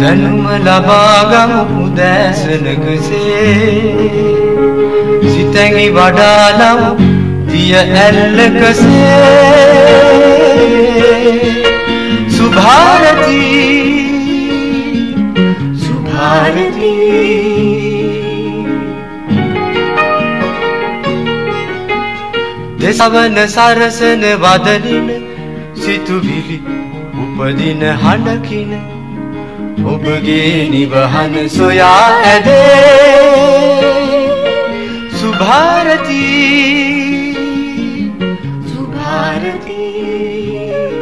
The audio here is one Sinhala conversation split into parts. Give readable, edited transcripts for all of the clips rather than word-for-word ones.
දැනුම ලබාගමු උදෑසනකසේ සිතැඟි වඩාලමු දිය ඇල්ලකසේ සුභාරතී සුභාරතී දෙසවන සරසන වදනින සිතුවිලි උපදින හඬකින ඔබගේ නිවහන සොයා ඇදේ සුභාරතී සුභාරතී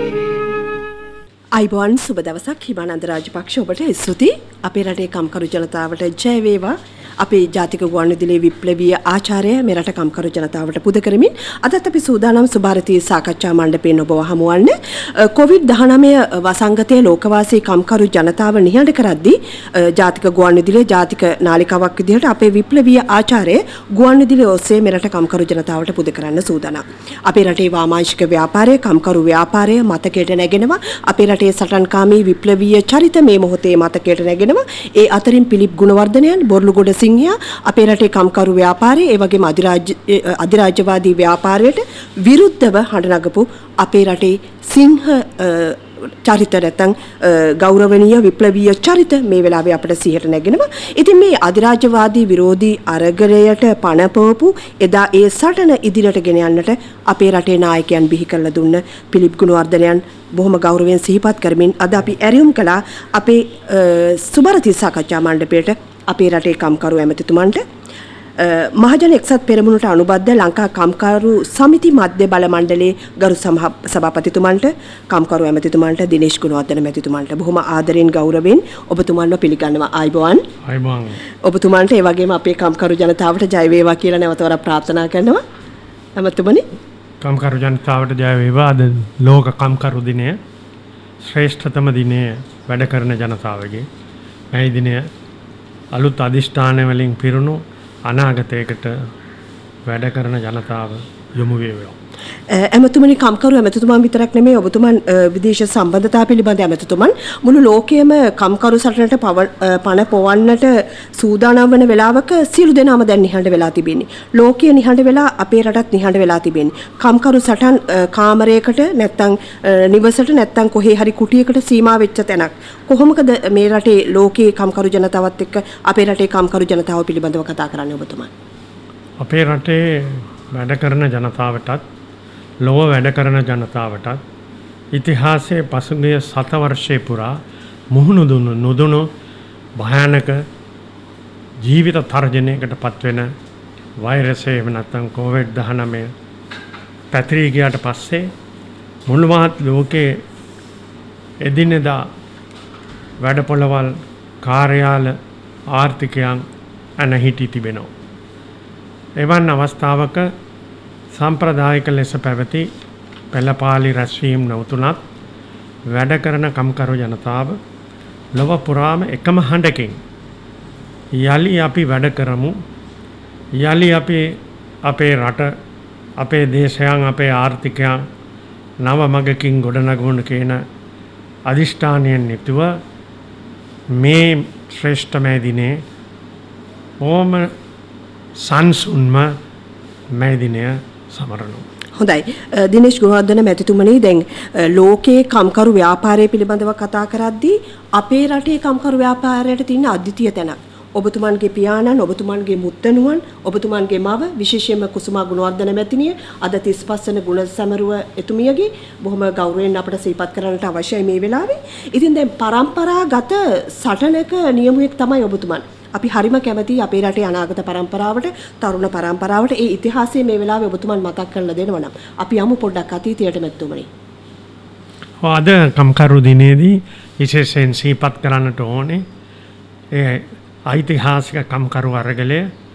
අයිබෝන් සුබ දවසක් හිමානන්ද රාජපක්ෂ ඔබට ස්තුතියි අපේ රටේ කම්කරු ජනතාවට ජය වේවා අපේ ජාතික ගුවන්විදුලියේ විප්ලවීය ආචාර්ය මේ රට කම්කරු ජනතාවට පුද කරමින් අදත් අපි සූදානම් සුභාරතී සාකච්ඡා මණ්ඩපයෙන් ඔබව හමුවන්නේ COVID-19 වසංගතයේ ලෝකවාසී කම්කරු ජනතාව නිහඬ කරද්දී ජාතික ගුවන්විදුලියේ ජාතික නාලිකාවක් විදිහට අපේ විප්ලවීය ආචාර්ය ගුවන්විදුලිය ඔස්සේ මේ රට කම්කරු ජනතාවට පුද කරන්න සූදානම්. අපේ රටේ වාමාංශික ව්‍යාපාරය කම්කරු ව්‍යාපාරය මතකයට නැගෙනවා. අපේ රටේ සටන්කාමී විප්ලවීය චරිත මේ මොහොතේ මතකයට නැගෙනවා. ඒ අතරින් පිලිප් ගුණවර්ධනයන් බොර්ලුගොඩ සිංහයා අපේ රටේ කම්කරු ව්‍යාපාරය ඒ වගේම අධිරාජ්‍යවාදී ව්‍යාපාරයට විරුද්ධව හඬ නගපු අපේ රටේ සිංහ චරිත නැත්නම් ගෞරවනීය විප්ලවීය චරිත මේ වෙලාවේ අපිට සිහියට නැගෙනවා. ඉතින් මේ අධිරාජ්‍යවාදී විරෝධී අරගලයට පණ පොවපු එදා ඒ සටන ඉදිරියට ගෙන යන්නට අපේ රටේ නායකයන් බිහි කරලා දුන්න පිලිප් ගුණවර්ධනයන් බොහොම ගෞරවයෙන් සිහිපත් කරමින් අද අපි ඇරියුම් කළා අපේ සුභාරතී සාකච්ඡා මණ්ඩපයට අපේ රටේ කම්කරු ඇමතිතුමන්ට මහජන එක්සත් පෙරමුණට අනුබද්ධ ලංකා කම්කරු සමිති මධ්‍ය බල මණ්ඩලයේ ගරු සභාපතිතුමන්ට කම්කරු ඇමතිතුමන්ට දිනේෂ් ගුණවර්ධන මැතිතුමන්ට බොහොම ආදරෙන් ගෞරවයෙන් ඔබතුමන්ව පිළිගන්නවා. ආයිබෝන්. ආයිබෝන්. ඔබතුමන්ට ඒ වගේම අපේ කම්කරු ජනතාවට ජය වේවා කියලා නැවතවරක් ප්‍රාර්ථනා කරනවා. ඇමතිතුමනි කම්කරු ජනතාවට ජය වේවා. අද ලෝක කම්කරු දිනය ශ්‍රේෂ්ඨතම දිනය වැඩ කරන ජනතාවගේ. මේ දිනය අලුත් අධිෂ්ඨාන වලින් පිරුණු අනාගතයකට වැඩ කරන ජනතාව යොමු වේවා. ඇමතුමනි කම්කරු ඇමතුතුමන් විතරක් නෙමෙයි ඔබතුමන් විදේශ සම්බන්ධතා පිළිබඳ ඇමතුතුමන් මුළු ලෝකයේම කම්කරු සටනට පණ පොවන්නට සූදානම් වන වෙලාවක සියලු දෙනාම දැන් නිහඬ වෙලා තිබෙන්නේ. ලෝකයේ නිහඬ වෙලා අපේ රටත් නිහඬ වෙලා තිබෙන්නේ. කම්කරු සටන් කාමරයකට නැත්තම් නිවසට නැත්තම් කොහේ හරි කුටියකට සීමා වෙච්ච තැනක්. කොහොමද මේ රටේ ලෝකයේ කම්කරු ජනතාවත් එක්ක අපේ රටේ කම්කරු ජනතාව පිළිබඳව කතා කරන්නේ ඔබතුමන්? අපේ රටේ වැඩ කරන ජනතාවටත් ලොව වැඩ කරන ජනතාවටත් ඉතිහාසයේ පසුගිය 7 වර්ෂයේ පුරා මුහුණ දුන්නු භයානක ජීවිත තර්ජනයකට පත්වෙන වෛරසය නැත්නම් COVID-19 පැතිරී ගියාට පස්සේ මුළු මහත් ලෝකයේ එදිනෙදා වැඩපොළවල් කාර්යාල ආර්ථිකයන් අනහිටි තිබෙනවා. එවන් අවස්ථාවක සම්ප්‍රදායික ලෙස පැවති පෙළපාලි රැස්වීම් නොතුනත් වැඩ කරන කම්කරු ජනතාව ලොව පුරාම එකම හඬකින් යලි අපි වැඩ කරමු, යලි අපි අපේ රට අපේ දේශයන් අපේ ආර්ථිකයන් නව මගකින් ගොඩනගවන කියන අධිෂ්ඨානයෙන් යුතුව මේ ශ්‍රේෂ්ඨමය දිනේ ඕම සංසුන්ම මේ දිනය සමරනවා. හොඳයි. දිනේෂ් ගුණවර්ධන මැතිතුමනි දැන් ලෝකයේ කම්කරු ව්‍යාපාරය පිළිබඳව කතා කරද්දී අපේ රටේ කම්කරු ව්‍යාපාරයට තියෙන අද්විතීය තැනක්. ඔබතුමන්ගේ පියාණන්, ඔබතුමන්ගේ මුත්තණුවන්, ඔබතුමන්ගේ මව විශේෂයෙන්ම කුසුමා ගුණවර්ධන මැතිණිය අද 35 වන ගුණ සමරුව එතුමියගේ බොහොම ගෞරවයෙන් අපට සිහිපත් කරන්නට අවශ්‍යයි මේ වෙලාවේ. ඉතින් දැන් පරම්පරාගත සටනක නියමුවෙක් තමයි ඔබතුමන්. අපි හරිම කැමතියි අපේ රටේ අනාගත පරම්පරාවට, තරුණ පරම්පරාවට ඒ ඉතිහාසය මේ වෙලාවේ ඔබතුමන් මතක් කරලා දෙනවා නම් අපි යමු පොඩ්ඩක් අතීතයට මෙතුමනි. අද කම්කරු දිනේදී විශේෂයෙන් සිහිපත් කරන්නට ඕනේ ඒ ඓතිහාසික කම්කරු අරගලය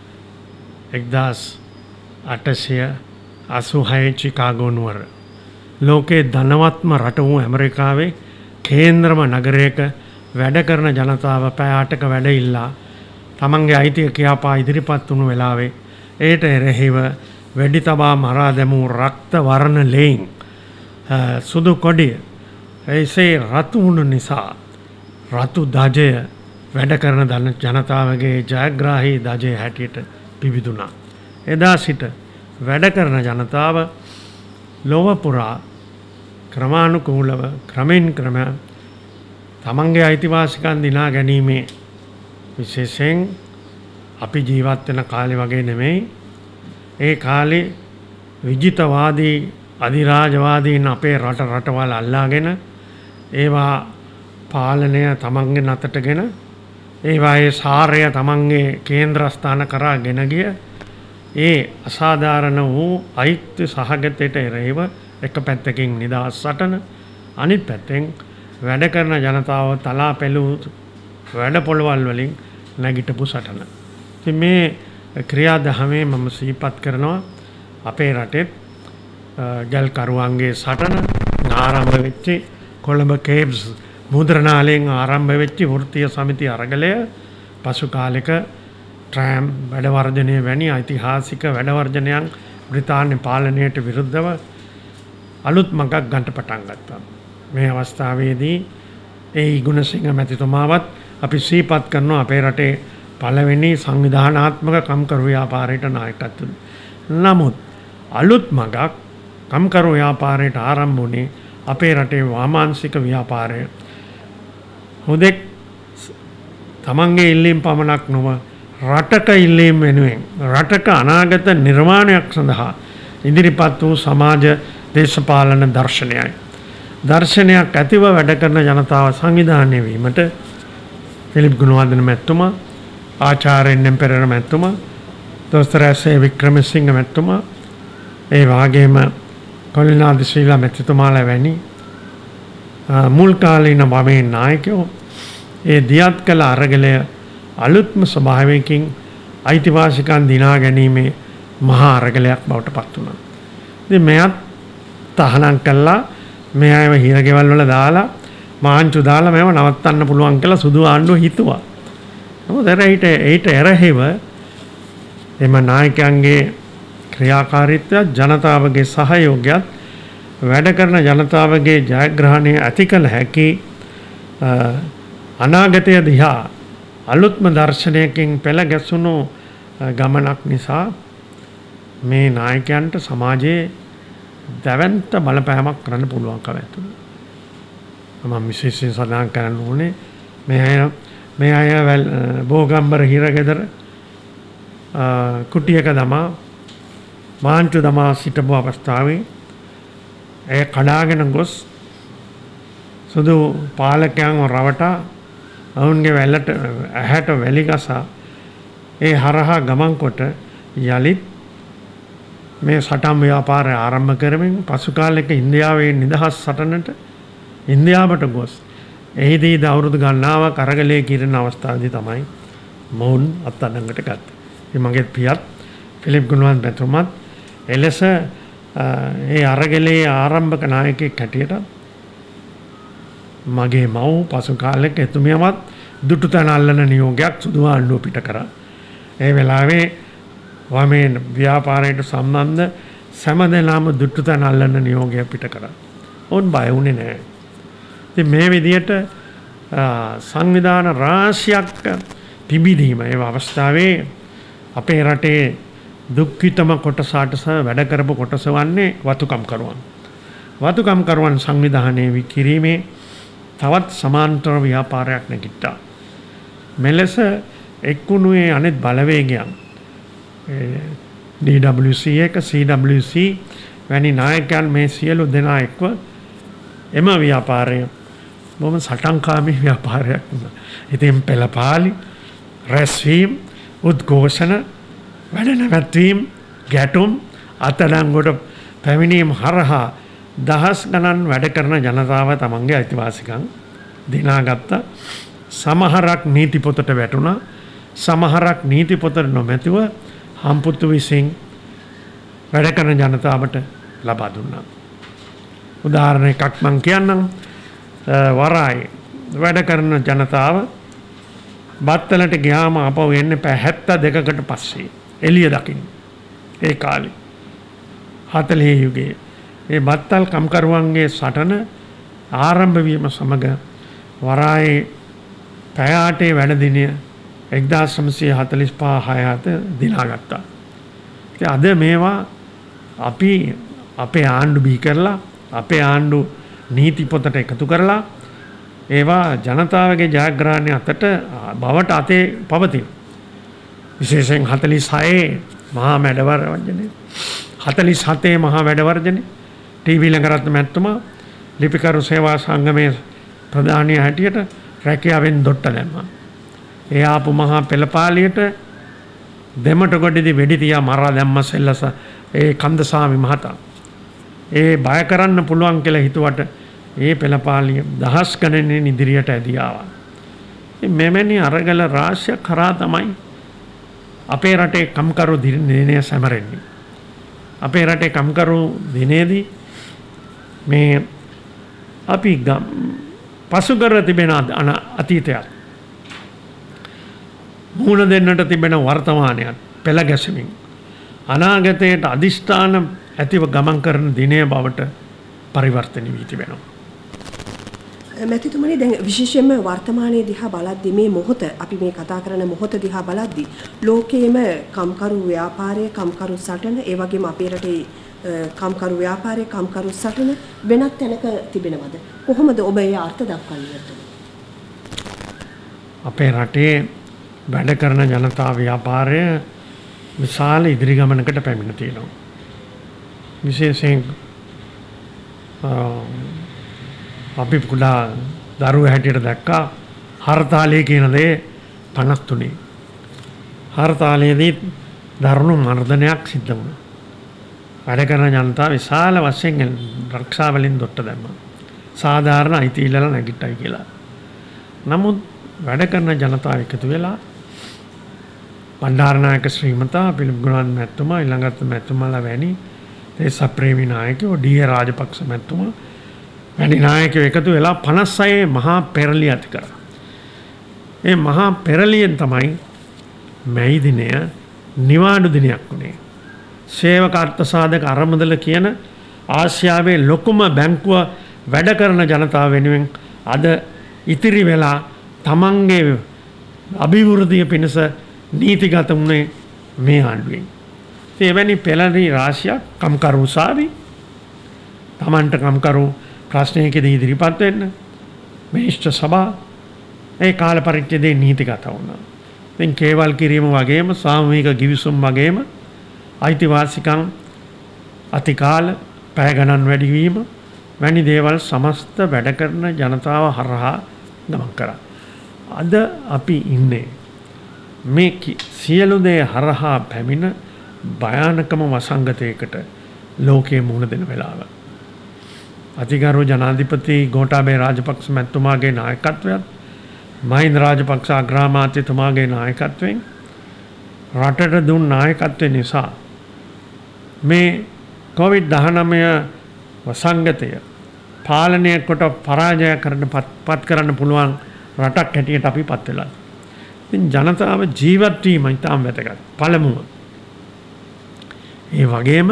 1886 චිකාගෝ නුවර ලෝකයේ ධනවත්ම රට වූ ඇමරිකාවේ කේන්ද්‍රම නගරයක වැඩ කරන ජනතාව පැය 8ක වැඩ ඉල්ලා තමන්ගේ අයිතිය කියාපා ඉදිරිපත් වුණු වෙලාවේ ඒට එරෙහිව වෙඩි තබා මරා දැමූ රක්ත වර්ණ ලේන් සුදු කොඩිය එසේ රතු වුණු නිසා රතු දජය වැඩ කරන ජනතාවගේ ජයග්‍රාහී දජය හැටියට පිබිදුනා. එදා සිට වැඩ කරන ජනතාව ලොව පුරා ක්‍රමානුකූලව ක්‍රමෙන් ක්‍රම තමන්ගේ අයිතිවාසිකම් දිනා ගැනීමේ විශේෂයෙන් අපි ජීවත් වෙන කාලේ වගේ නෙමෙයි. ඒ කාලේ විජිතවාදී අධිරාජවාදීන් අපේ රටවල් අල්ලාගෙන ඒවා පාලනය තමන්ගේ නතටගෙන ඒවායේ සාරය තමන්ගේ කේන්ද්‍රස්ථාන කරා ගෙන ගිය ඒ අසාධාරණ වූ අයිත්‍ය සහගතයට එරෙහිව එක පැත්තකින් නිදහස් සටන අනිත් පැත්තෙන් වැඩ කරන ජනතාව තලා පෙළූ වැඩ පොළවල් වලින් නැගිටපු සටන. ඉතින් මේ ක්‍රියාදහමේ මම සිහිපත් කරනවා අපේ රටේ ගල්කරුවන්ගේ සටන ආරම්භ වෙච්ච කොළඹ කේබ්ස් මුද්‍රණාලයෙන් ආරම්භ වෙච්ච වෘත්තීය සමිති අරගලය පසු කාලෙක ට්‍රෑම් වැඩවර්ජනය වැනි ඓතිහාසික වැඩවර්ජනයන් බ්‍රිතාන්‍ය පාලනයට විරුද්ධව අලුත් මඟක් ගන්නට පටන් ගත්තා. මේ අවස්ථාවේදී ඒ ගුණසිංහ මැතිතුමාවත් අපි සිහිපත් කරනවා අපේ රටේ පළවෙනි සංවිධානාත්මක කම්කරු ව්‍යාපාරයට නායකත්වය. නමුත් අලුත් මඟක් කම්කරු ව්‍යාපාරයට ආරම්භ වුණේ අපේ රටේ වාමාංශික ව්‍යාපාරය. හුදෙක් තමන්ගේ ඉල්ලීම් පමණක් නොව රටක ඉල්ලීම් වෙනුවෙන් රටක අනාගත නිර්මාණයක් සඳහා ඉදිරිපත් වූ සමාජ දේශපාලන දර්ශනයයි. දර්ශනයක් ඇතිව වැඩ කරන ජනතාව සංවිධානය වීමට ෆිලිප් ගුණවර්ධන මැතිතුමා, ආචාර්ය එන්.එම්. පෙරේරා මැතිතුමා, දොස්තර එස්.ඒ. වික්‍රමසිංහ මැතිතුමා, ඒ වගේම කොලිනාදි ශ්‍රීලා මැතිතුමාලා වැනි මුල් කාලීන වමේ නායකයෝ ඒ දියත් කළ අරගලය අලුත්ම ස්වභාවයකින් අයිතිවාසිකම් දිනා ගැනීමේ මහා අරගලයක් බවට පත් වුණා. ඉතින් මෙයත් තහනම් කළා මේ අයව හිරගෙවල් වල දාලා මාංචු දාලා මේව නවත්තන්න පුළුවන් කියලා සුදු ආණ්ඩුව හිතුවා. නමුත් ඒට එරෙහිව එම නායකයන්ගේ ක්‍රියාකාරීත්වය ජනතාවගේ සහයෝගයත් වැඩ කරන ජනතාවගේ ජයග්‍රහණය ඇති කළ හැකි අනාගතය දිහා අලුත්ම දර්ශනයකින් පෙළ ගැසුණු ගමනක් නිසා මේ නායකයන්ට සමාජයේ දැවැන්ත බලපෑමක් කරන්න පුළුවන්කම ඇතිවෙනවා. මම විශේෂයෙන් සඳහන් කරන්න ඕනේ මේ අය බෝගම්බර හිරගෙදර කුටියක දමා මාංචු දමා සිටපු අවස්ථාවේ එය කඩාගෙන ගොස් සුදු පාලකයන්ව රවටා ඔවුන්ගේ ඇහැට වැලි ගසා ඒ හරහා ගමන් කොට යලිත් මේ සටන් ව්‍යාපාරය ආරම්භ කරමින් පසු කාලයක ඉන්දියාවේ නිදහස් සටනට ඉන්දියාවට ගොස් එහිදී අවුරුදු ගණනාවක් අරගලයේ කිරණ අවස්ථාවේදී තමයි මොවුන් අත්අඩංගුවට ගත්තේ. ඉතින් මගේ පියත් ෆිලිප් ගුණවර්ධන මැතිතුමාත් එලෙස ඒ අරගලයේ ආරම්භක නායකයෙක් හැටියට මගේ මව් පසු කාලෙක එතුමියවත් දුටුතැන අල්ලන නියෝගයක් සුදු ආණ්ඩුව පිට කරා. ඒ වෙලාවේ වමේ ව්‍යාපාරයට සම්බන්ධ සෑම දෙනාම දුටුතැන අල්ලන නියෝගය පිට කරා. ඔවුන් බය වුණේ නැහැ. ඉතින් මේ විදිහට සංවිධාන රාශියක් පිබිදීම ඒ අවස්ථාවේ අපේ රටේ දුක්ඛිතම කොටසට වැඩ කරපු කොටස වන්නේ වතුකම් කරුවන්. වතුකම් කරුවන් සංවිධානය විකිරීමේ තවත් සමාන්තර ව්‍යාපාරයක් නැගිට්ටා. මෙලෙස එක්කුණුවේ අනෙත් බලවේගයන් DWC එක CWC වැනි නායකයන් මේ සියලු දෙනා එක්ව එම ව්‍යාපාරය බොහොම සටන්කාමී ව්‍යාපාරයක් වුණා. ඉතින් පෙළපාලි, රැස්වීම, උද්ඝෝෂණ, වැඩ නැවැත්වීම, ගැටුම්, අත්අඩංගුවට පැමිණීම හරහා දහස් ගණන් වැඩ කරන ජනතාව තමන්ගේ අයිතිවාසිකම් දිනාගත්තා. සමහරක් නීති පොතට වැටුණා, සමහරක් නීති පොතට නොමැතිව හම්පුතු විසින් වැඩ කරන ජනතාවට ලබා දුන්නා. උදාහරණ එකක් මම කියන්නම්. වරායේ වැඩ කරන ජනතාව බත්තලට ගියාම අපව එන්නේ පැය 72කට පස්සේ එළිය දකින්න. ඒ කාලේ 40 යුගයේ මේ බත්තල් කම්කරුවන්ගේ සටන ආරම්භ වීම සමග වරායේ පැය 8 වැඩ දිනය 1945 දිනාගත්තා. ඉතින් අද මේවා අපි අපේ ආණ්ඩු බිහි කරලා අපේ ආණ්ඩු නීති පොතට එකතු කරලා ඒවා ජනතාවගේ ජයග්‍රහණය අතට බවට අතේ පවතින. විශේෂයෙන් 46 මහා මැඩවර්ජනය 47 මහා වැඩවර්ජනය ටීවී ළඟරත්න මැතිතුමා ලිපිකරු සේවා සංගමේ ප්‍රධානියා හැටියට රැකියාවෙන් දොට්ට දැම්මා. ඒ ආපු මහා පෙළපාලියට දෙමට ගොඩේදී වෙඩි තියා මරා දැම්ම සෙල්ලස ඒ කන්දසාමි මහතා. ඒ බය කරන්න පුළුවන් කියලා හිතුවට ඒ පෙළපාලිය දහස් ගණනින් ඉදිරියට ඇදී ආවා. මෙවැනි අරගල රාශියක් කරා තමයි අපේ රටේ කම්කරු දිනය සැමරෙන්නේ. අපේ රටේ කම්කරු දිනේදී මේ අපි පසුකර තිබෙන අතීතයක් මුහුණ දෙන්නට තිබෙන වර්තමානයක් පෙළ ගැසෙමින් අනාගතයට අදිෂ්ඨාන ඇතිව ගමන් කරන දිනය බවට පරිවර්තනය වී තිබෙනවා. මැතිතුමනි දැන් විශේෂයෙන්ම වර්තමානයේ දිහා බලද්දී මේ මොහොත අපි මේ කතා කරන මොහොත දිහා බලද්දී ලෝකයේම කම්කරු ව්‍යාපාරයේ කම්කරු සටන ඒ වගේම අපේ රටේ කම්කරු ව්‍යාපාරයේ කම්කරු සටන වෙනත් තැනක තිබෙනවද? කොහොමද ඔබ ඒ අර්ථ දක්වන්නේ? අපේ රටේ වැඩ කරන ජනතා ව්‍යාපාරය විශාල ඉදිරි ගමනකට පැමිණ තියෙනවා. විශේෂයෙන් අපි කුඩා දරුවෝ හැටියට දැක්කා හර්තාලය කියන දේ 53. හර්තාලයේදී දරුණු මර්ධනයක් සිද්ධ වුණා. වැඩ කරන ජනතාව විශාල වශයෙන් රක්ෂාවලින් දොට්ට දැම්මා. සාධාරණ අයිති ඉල්ලලා නැගිට්ටයි කියලා. නමුත් වැඩ කරන ජනතාව එකතු වෙලා බණ්ඩාරනායක ශ්‍රීමතා පිළිප් ගුණවර්ධන මැතිතුමා ඊළඟට මැතිතුමාලා වැනි දේශප්‍රේමී නායකයෝ ඩී.ඒ. රාජපක්ෂ මැතිතුමා වැනි නායකයෝ එකතු වෙලා 56 මහා පෙරළිය ඇති කරා. මේ මහා පෙරළියෙන් තමයි මැයි දිනය නිවාඩු දිනයක් වුණේ. සේවක අර්ථ සාධක අරමුදල කියන ආසියාවේ ලොකුම බැංකුව වැඩ කරන ජනතාව වෙනුවෙන් අද ඉතිරි වෙලා තමන්ගේ අභිවෘද්ධිය පිණිස නීතිගත වුණේ මේ ආණ්ඩුවෙන්. එවැනි පෙළරි රාශියක් කම්කරු උසාවි තමන්ට කම්කරු ප්‍රශ්නයකදී ඉදිරිපත් වෙන්න මිනිස්ත්‍ර සභා ඒ කාල පරිච්ඡේදයේ නීතිගත වුණා. දැන් කේවල් කිරීම වගේම සාමූහික ගිවිසුම් වගේම අයිතිවාසිකම් අතිකාල පැය ගණන් වැඩිවීම වැනි දේවල් සමස්ත වැඩ කරන ජනතාව හරහා ගමන් කරා. අද අපි ඉන්නේ මේ සියලු දේ හරහා පැමිණ භයානකම වසංගතයකට ලෝකයේ මුහුණ දෙන වෙලාව. අතිගරු ජනාධිපති ගෝඨාභය රාජපක්ෂ මැතිතුමාගේ නායකත්වයත් මහින්ද රාජපක්ෂ අග්‍රාමාත්‍යතුමාගේ නායකත්වයෙන් රටට දුන් නායකත්වය නිසා මේ COVID-19 වසංගතය පාලනය කොට පරාජය පත් කරන්න පුළුවන් රටක් හැටියට අපි පත් වෙලා. ඉතින් ජනතාව ජීවත් වීම ඉතාම වැදගත්. පළමුව. ඒ වගේම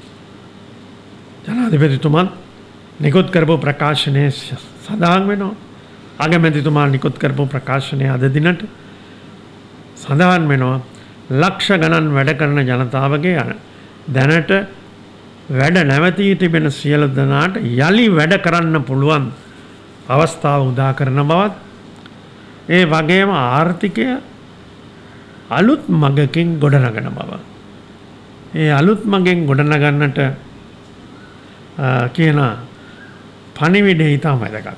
ජනාධිපතිතුමා නිකුත් කරපු ප්‍රකාශනයේ සඳහන් වෙනවා. අගමැතිතුමා නිකුත් කරපු ප්‍රකාශනයේ අද දිනට සඳහන් වෙනවා ලක්ෂ ගණන් වැඩ කරන ජනතාවගේ දැනට වැඩ නැවතී තිබෙන සියලු දෙනාට යලි වැඩ කරන්න පුළුවන් අවස්ථාව උදා කරන බවත් ඒ වගේම ආර්ථිකය අලුත් මගකින් ගොඩනගන බව. ඒ අලුත් මගෙන් ගොඩනගන්නට කියන පණිවිඩය ඉතාම වැදගත්.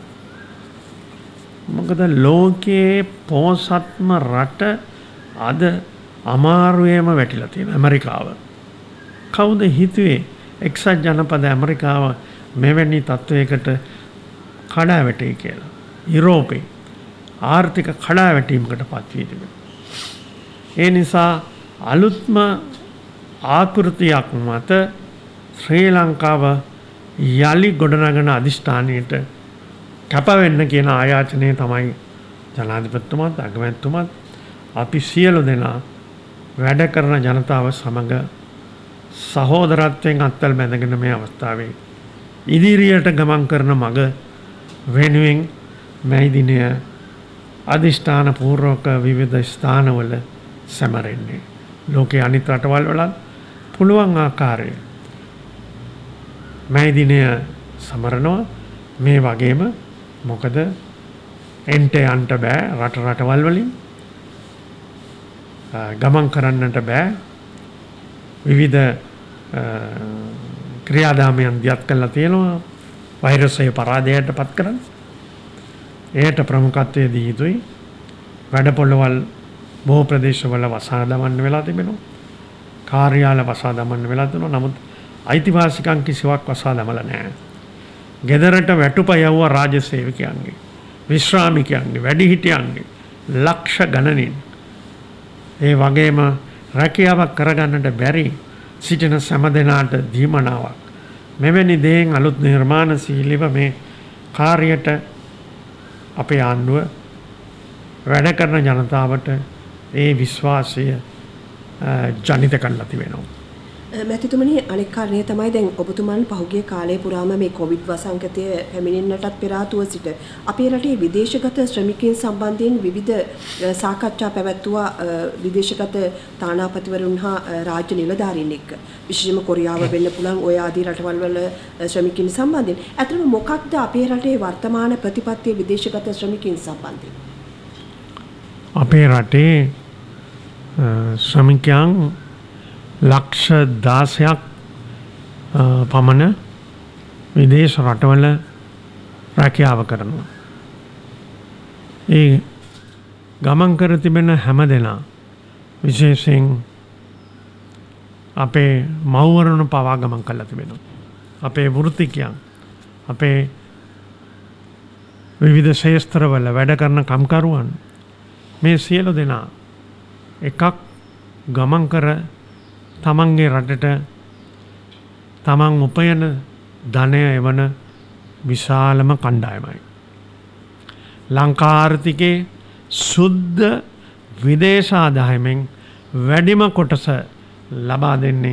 මොකද ලෝකයේ පොහොසත්ම රට අද අමාරුවේම වැටිලා තියෙන ඇමරිකාව. කවුද හිතුවේ එක්සත් ජනපද ඇමරිකාව මෙවැනි තත්ත්වයකට කඩාවැටේ කියලා. යුරෝපේ ආර්ථික කඩාවැටීමකට පත් වී තිබෙනවා. ඒ නිසා අලුත්ම ආකෘතියක් මත ශ්‍රී ලංකාව යලි ගොඩනගන අධිෂ්ඨානයට කැප වෙන්න කියන ආයාචනය තමයි ජනාධිපතිතුමාත් අගමැතිතුමාත් අපි සියලු දෙනා වැඩ කරන ජනතාව සමග සහෝදරත්වයෙන් අත්වල බැඳගෙන මේ අවස්ථාවේ ඉදිරියට ගමන් කරන මග වෙනුවෙන් මේ දිනය අධිෂ්ඨාන පූර්වක විවිධ ස්ථානවල සැමරෙන්නේ. ලෝකයේ අනිත් රටවල් වලත් පුළුවන් ආකාරය මේ දිනය සමරනවා. මේ වගේම මොකද එන්ට යන්ට බෑ රටවල් වලින් ගමන් කරන්නට බෑ විවිධ ක්‍රියාදාමයන් දියත් කරලා තියෙනවා වෛරසය පරාජයට පත් කරන්න. එයට ප්‍රමුඛත්වය දී යුතුයි. වැඩ පොළවල් බොහෝ ප්‍රදේශවල වසා දමන්න වෙලා තිබෙනවා. කාර්යාල වසා දමන්න වෙලා තිබෙනවා. නමුත් අයිතිවාසිකම් කිසිවක් වසා දමලා නැහැ. ගෙදරට වැටුප යවුව රාජ්‍ය සේවකයන්ගේ, විශ්‍රාමිකයන්ගේ, වැඩිහිටියන්ගේ ලක්ෂ ගණනින්. ඒ වගේම රැකියාවක් කරගන්නට බැරි සිටින සෑම දෙනාට දීමනාවක්. මෙවැනි දේන් අලුත් නිර්මාණශීලීව මේ කාර්යයට අපේ ආණ්ඩුව වැඩ කරන ජනතාවට ඒ විශ්වාසය ජනිත කරලා තිබෙනවා. මැතිතුමනි අනෙක් කාරණය තමයි දැන් ඔබතුමන් පහුගිය කාලය පුරාම මේ කොවිඩ් වසංගතය පැමිණෙන්නටත් පෙර ආතුව සිට අපේ රටේ විදේශගත ශ්‍රමිකයන් සම්බන්ධයෙන් විවිධ සාකච්ඡා පැවැත්වුවා විදේශගත තානාපතිවරුන් හා රාජ්‍ය නිලධාරීන් එක්ක. විශේෂයෙන්ම කොරියාව වෙන්න පුළුවන් ඔය ආදී රටවල් වල ශ්‍රමිකයන් සම්බන්ධයෙන්. අතරම මොකක්ද අපේ රටේ වර්තමාන ප්‍රතිපත්තිය විදේශගත ශ්‍රමිකයන් සම්බන්ධයෙන්? අපේ රටේ ශ්‍රමිකයන් ලක්ෂ 16ක් පමණ විදේශ රටවල රැකියාව කරනවා. ඒ ගමන් කර තිබෙන හැම දෙනා විශේෂයෙන් අපේ මව්වරුන් පවා ගමන් කරලා තිබෙනවා. අපේ වෘත්තිකයන් අපේ විවිධ ශාස්ත්‍රවල වැඩ කරන කම්කරුවන් මේ සියලු දෙනා එකක් ගමන් කර තමන්ගේ රටට තමන් උපයන ධනය එවන විශාලම කණ්ඩායමයි. ලංකා ආර්ථිකයේ සුද්ධ විදේශ ආදායමෙන් වැඩිම කොටස ලබා දෙන්නේ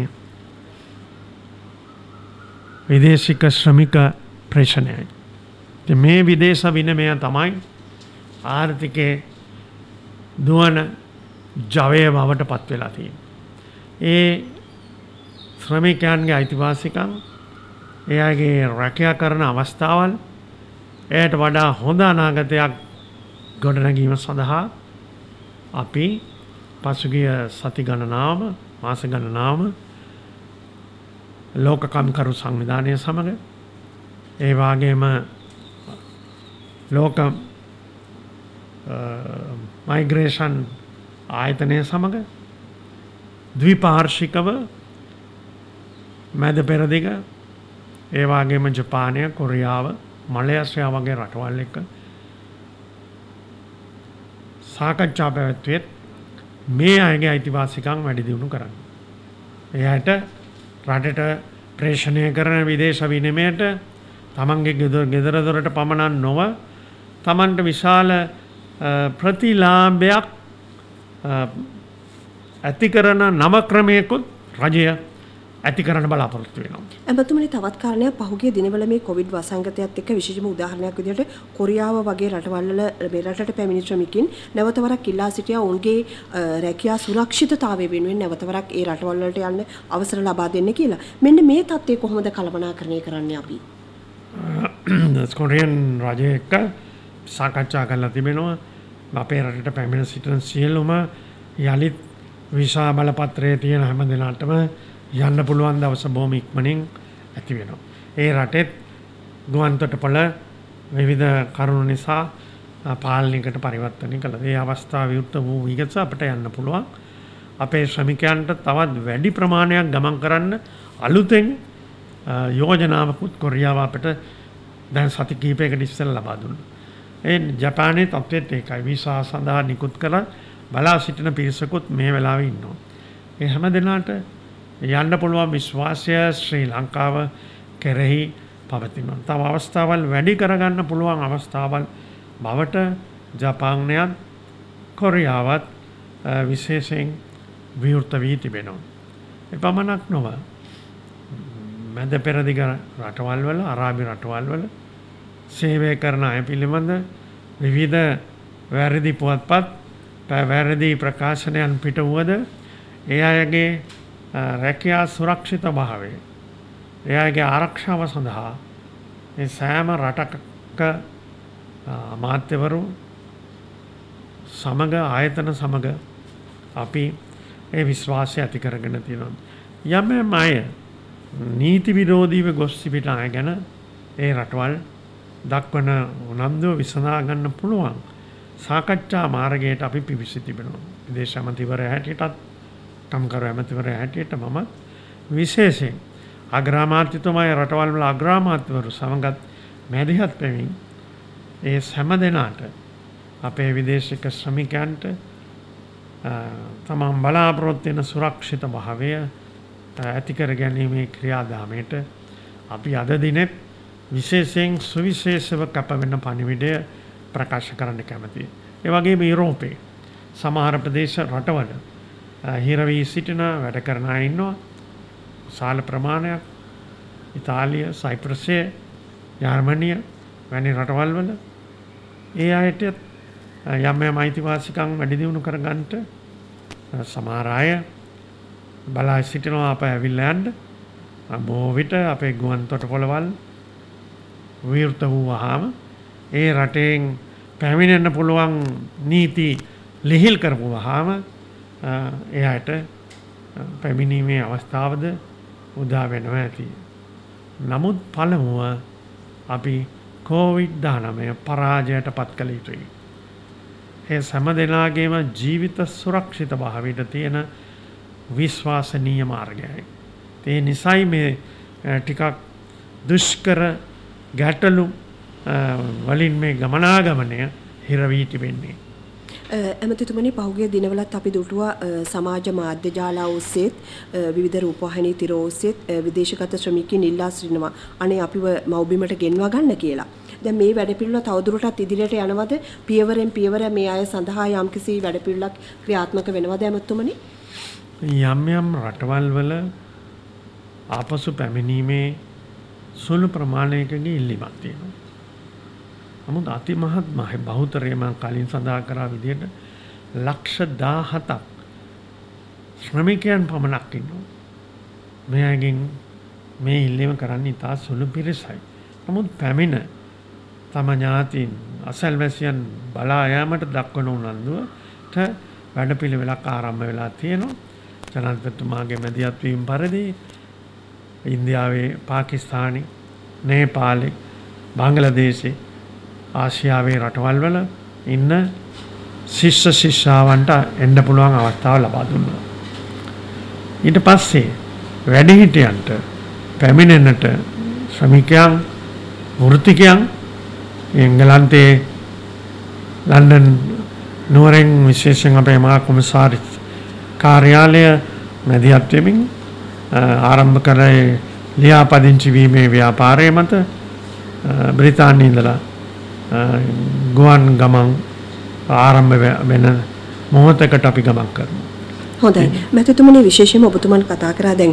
විදේශික ශ්‍රමික ප්‍රේෂණයයි. මේ විදේශ විනිමය තමයි ආර්ථිකයේ දුවන ජවය බවට පත් වෙලා තියෙන්නේ. ඒ ශ්‍රමිකයන්ගේ අයිතිවාසිකම් එයාගේ රැකියා කරන අවස්ථාවල් එයට වඩා හොඳ අනාගතයක් ගොඩනැගීම සඳහා අපි පසුගිය සති ගණනාවම මාස ගණනාවම ලෝක කම්කරු සංවිධානය සමග ඒ වගේම ලෝක මයිග්‍රේෂන් ආයතනය සමග ද්විපාර්ශ්විකව මැද පෙරදිග ඒ වගේම ජපානය කොරියාව මලේසියාව වගේ රටවල් එක්ක සාකච්ඡා පැවැත්වෙත් මේ අයගේ අයිතිවාසිකම් වැඩි දියුණු කරන්න. එයාට රටට ප්‍රේෂණය කරන විදේශ විනිමයට තමන්ගේ ගෙදර දොරට පමණක් නොව තමන්ට විශාල ප්‍රතිලාභයක් ඇති කරන නව ක්‍රමයකුත් රජය ඇති කරන බලාපොරොත්තු වෙනවා. එබැතුමනි තවත් කාරණයක් පහුගිය දිනවල මේ කොවිඩ් වසංගතයත් එක්ක විශේෂම උදාහරණයක් විදිහට කොරියාව වගේ රටවල් වල මේ රටට පැමිණි ශ්‍රමිකින් නැවත වරක් ඉල්ලා සිටියා ඔවුන්ගේ රැකියා සුරක්ෂිතතාවය වෙනුවෙන් නැවත වරක් ඒ රටවල් වලට යන්න අවසර ලබා දෙන්න කියලා. මෙන්න මේ තත්ත්වය කොහොමද කළමනාකරණය කරන්නේ අපි? කොරියන් රජය එක්ක සාකච්ඡා කරලා තිබෙනවා. අපේ රටට පැමිණ සිටින සියලුම යලිත් විසා බලපත්‍රයේ තියෙන හැම දෙනාටම යන්න පුළුවන් දවස බොහොම ඉක්මනින් ඇති වෙනවා. ඒ රටෙත් ගුවන් තොටුපළ විවිධ කරුණු නිසා පාලනයකට පරිවර්තනය කළා. ඒ අවස්ථාව විවෘත වූ විගස අපිට යන්න පුළුවන්. අපේ ශ්‍රමිකයන්ට තවත් වැඩි ප්‍රමාණයක් ගමන් කරන්න අලුතෙන් යෝජනාවකුත් කොරියාව අපිට දැන් සති කිහිපයකට ඉස්සෙල්ලා ලබා දුන්නා. ඒ ජපානයේ තත්ත්වෙත් ඒකයි. වීසා සඳහා නිකුත් කළා බලා සිටින පිරිසකුත් මේ වෙලාවේ ඉන්නවා. ඒ හැම දිනකට යන්න පුළුවන් විශ්වාසය ශ්‍රී ලංකාව කෙරෙහි පවතිනවා. තව අවස්ථාවල් වැඩි කරගන්න පුළුවන් අවස්ථාවල් බවට ජපානයත් කොරියාවත් විශේෂයෙන් විවෘත වී තිබෙනවා. එපමණක් නොව මැද පෙරදිග රටවල් වල අරාබි රටවල් වල සේවය කරන අය පිළිබඳ විවිධ වැරදි පුවත්පත් වැරදි ප්‍රකාශනයන් පිට වුවද ඒ අයගේ රැකියා සුරක්ෂිත භාවය ඒ අයගේ ආරක්ෂාව සඳහා මේ සෑම රටක අමාත්‍යවරු සමග ආයතන සමග අපි ඒ විශ්වාසය ඇති කරගෙන තියෙනවා. යම් අය නීති විරෝධීව ගොස් සිටින අය ගැන ඒ රටවල් දක්වන උනන්දුව විසඳා ගන්න පුළුවන් සාකච්ඡා මාර්ගයට අපි පිවිසී තිබෙනවා. විදේශ ඇමතිවරයා හැටියටත් කම්කරු ඇමතිවරයා හැටියට මම විශේෂයෙන් අග්‍රාමාත්‍යතුමායි රටවල් වල අග්‍රාමාත්‍යවරු සමගත් මැදිහත් වෙමින් ඒ හැම දෙනාට අපේ විදේශික ශ්‍රමිකයන්ට තමන් බලාපොරොත්තු වෙන සුරක්ෂිත භාවය ඇති කර ගැනීමේ ක්‍රියාදාමයට අපි අද දිනෙත් විශේෂයෙන් සුවිශේෂව කැප වෙන පණිවිඩය ප්‍රකාශ කරන්න කැමතියි. ඒ වගේම යුරෝපයේ සමහර ප්‍රදේශ රටවල හිර වී සිටින වැඩ කරන අය ඉන්නවා. විශාල ප්‍රමාණයක් ඉතාලිය, සයිප්‍රසය, ජර්මනිය වැනි රටවල් වල ඒ අයට යම් අයිතිවාසිකම් වැඩි දියුණු කර ගන්නට සමහර අය බලා සිටිනවා අප ඇවිල්ලා යන්න. බොහෝ විට අපේ ගුවන් තොටුපළවල් විවෘත වූවහම ඒ රටෙන් පැමිණෙන්න පුළුවන් නීති ලිහිල් කරපුවාම එයාට පැමිණීමේ අවස්ථාවද උදා වෙනවා ඇති. නමුත් පළමුව අපි COVID-19 පරාජයට පත් කළ යුතුයි. ඒ සෑම දෙනාගේම ජීවිත සුරක්ෂිත භාවයට තියෙන විශ්වාසනීය මාර්ගයයි. ඒ නිසයි මේ ටිකක් දුෂ්කර ගැටලු වලින් මේ ගමනාගමනය හිර වී තිබෙන්නේ. ඇමතිතුමනි පහුගිය දිනවලත් අපි දුටුවා සමාජ මාධ්‍ය ජාලා ඔස්සේත් විවිධ රූපවාහිනී තිර ඔස්සේත් විදේශගත ශ්‍රමිකයින් ඉල්ලා සිටිනවා අනේ අපිව මව්බිමට ගෙන්වා ගන්න කියලා. දැන් මේ වැඩපිළිවෙල තවදුරටත් ඉදිරියට යනවද? පියවරෙන් පියවර මේ අය සඳහා යම්කිසි වැඩපිළිවෙලක් ක්‍රියාත්මක වෙනවද ඇමතුමනි? යම් රටවල් වල ආපසු පැමිණීමේ සුළු ප්‍රමාණයකගේ ඉල්ලීමක් තියෙනවා. නමුත් අතිමහත් බහුතරය මම කලින් සඳහන් කරා විදිහට ලක්ෂ 17ක් ශ්‍රමිකයන් පමණක් ඉන්නවා. මෙයාගෙන් මේ ඉල්ලීම කරන්නේ ඉතා සුළු පිරිසයි. නමුත් පැමිණ තම ඥාතීන් අසල්වැසියන් බලා යාමට දක්වන උනන්දුවට වැඩපිළිවෙලක් ආරම්භ වෙලා තියෙනවා. ජනාධිපතිතුමාගේ මැදිහත් වීම පරිදි ඉන්දියාවේ, පාකිස්තානයේ, නේපාලේ, බංග්ලාදේශේ ආසියාවේ රටවල් වල ඉන්න ශිෂ්‍ය ශිෂ්‍යාවන්ට එන්න පුළුවන් අවස්ථාව ලබා දුන්නා. ඊට පස්සේ වැඩිහිටියන්ට පැමිණෙන්නට ශ්‍රමිකයන්, වෘත්තිකයන් එංගලන්තයේ ලන්ඩන් නුවරින් විශේෂයෙන් අපේ මහා කොමසාරි කාර්යාලය මැදිහත් වෙමින් ආරම්භ කරේ ලියාපදිංචි වීමේ ව්‍යාපාරය මත බ්‍රිතාන්‍යයේ ඉඳලා ගුවන් ගමන් ආරම්භ වෙන මොහොතකට අපි ගමන් කරනවා. හොඳයි. මැතිතුමනි විශේෂයෙන්ම ඔබතුමන් කතා කරා දැන්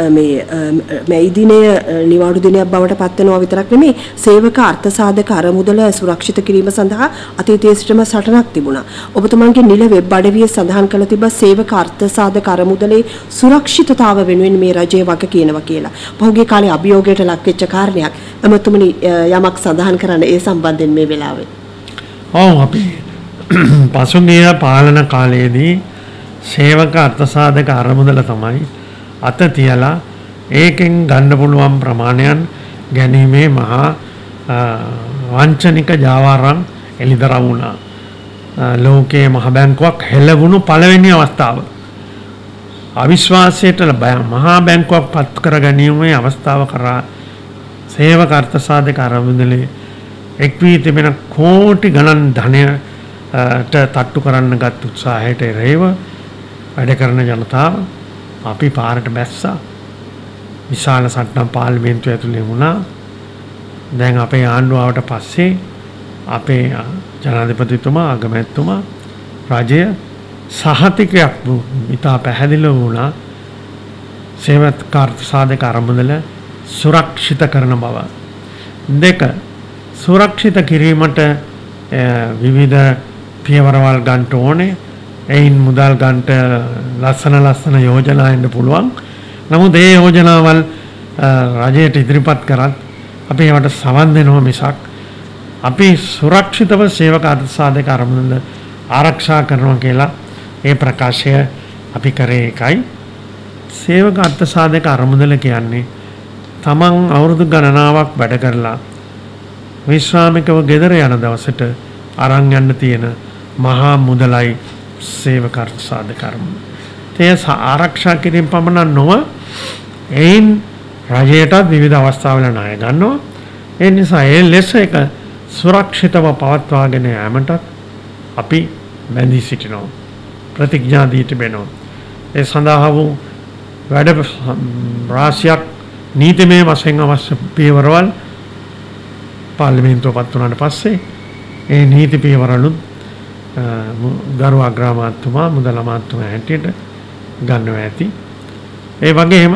මේ දිනය නිවාඩු දිනයක් බවට පත් වෙනවා විතරක් නෙමෙයි සේවක අර්ථසාධක අරමුදල සුරක්ෂිත කිරීම සඳහා අතීතයේ සිටම සටනක් තිබුණා. ඔබතුමන්ගේ නිල වෙබ් අඩවියේ සඳහන් කළ තිබා සේවක අර්ථසාධක අරමුදලේ සුරක්ෂිතතාව වෙනුවෙන් මේ රජය වග කියනවා කියලා. පහුගිය කාලේ අභියෝගයට ලක් වෙච්ච කාරණයක්. එමතුමනි යමක් සඳහන් කරන්න ඒ සම්බන්ධයෙන් මේ වෙලාවේ. ඔව් අපි පසුගිය පාලන කාලයේදී සේවක අර්ථසාධක අරමුදල තමයි අත තියලා ඒකෙන් ගන්න පුළුවන් ප්‍රමාණයන් ගැනීමේ මහා වංචනික ජාවාරම් එළිදරව් වුණා. ලෝකයේ මහ බැංකුවක් හෙළවුණු පළවෙනි අවස්ථාව. අවිශ්වාසයට මහා බැංකුවක් පත් කර ගැනීමේ අවස්ථාව කරා සේවක අර්ථසාධක අරමුදලේ එක් වී තිබෙන කෝටි ගණන් ධනයට තට්ටු කරන්න ගත් උත්සාහයට එරෙහිව වැඩ කරන ජනතාව අපි පාරට බැස්සා. විශාල සටනක් පාර්ලිමේන්තුව ඇතුලේ වුණා. දැන් අපේ ආණ්ඩුව ආවට පස්සේ අපේ ජනාධිපතිතුමා, අගමැතිතුමා රජය සහතිකයක් ඉතා පැහැදිලිව වුණා සේවක අර්ථසාධක අරමුදල සුරක්ෂිත කරන බව. දෙක, සුරක්ෂිත කිරීමට විවිධ පියවරවල් ගන්න ඕනේ. එයින් මුදල් ගන්නට ලස්සන යෝජනා එන්න පුළුවන්. නමුත් ඒ යෝජනාවල් රජයට ඉදිරිපත් කරත් අපි ඒවට සවන් දෙනවා මිසක් අපි සුරක්ෂිතව සේවක අර්ථසාධක අරමුදල ආරක්ෂා කරනවා කියලා ඒ ප්‍රකාශය අපි කරේ එකයි. සේවක අර්ථසාධක අරමුදල කියන්නේ තමන් අවුරුදු ගණනාවක් වැඩ කරලා විශ්‍රාමිකව ගෙදර යන දවසට අරන් යන්න තියෙන මහා මුදලයි සේවක අර්ථසාධක අරමුදල. ඒ ආරක්ෂා කිරීම පමණක් නොව එයින් රජයටත් විවිධ අවස්ථාවල ණය ගන්නවා. ඒ නිසා ඒ ලෙස එක සුරක්ෂිතව පවත්වාගෙන යාමට අපි බැඳී සිටිනවා. ප්‍රතිඥා දී තිබෙනවා. ඒ සඳහා වූ වැඩ රාශියක් නීතිමය වශයෙන් අවශ්‍ය පියවරවල් පාර්ලිමේන්තුව පත් වුණාට පස්සේ ඒ නීති පියවරලු ගරු අග්‍රාමාත්‍යතුමා මුදල් අමාත්‍යතුමා හැටියට ගන්නවා ඇති. ඒ වගේම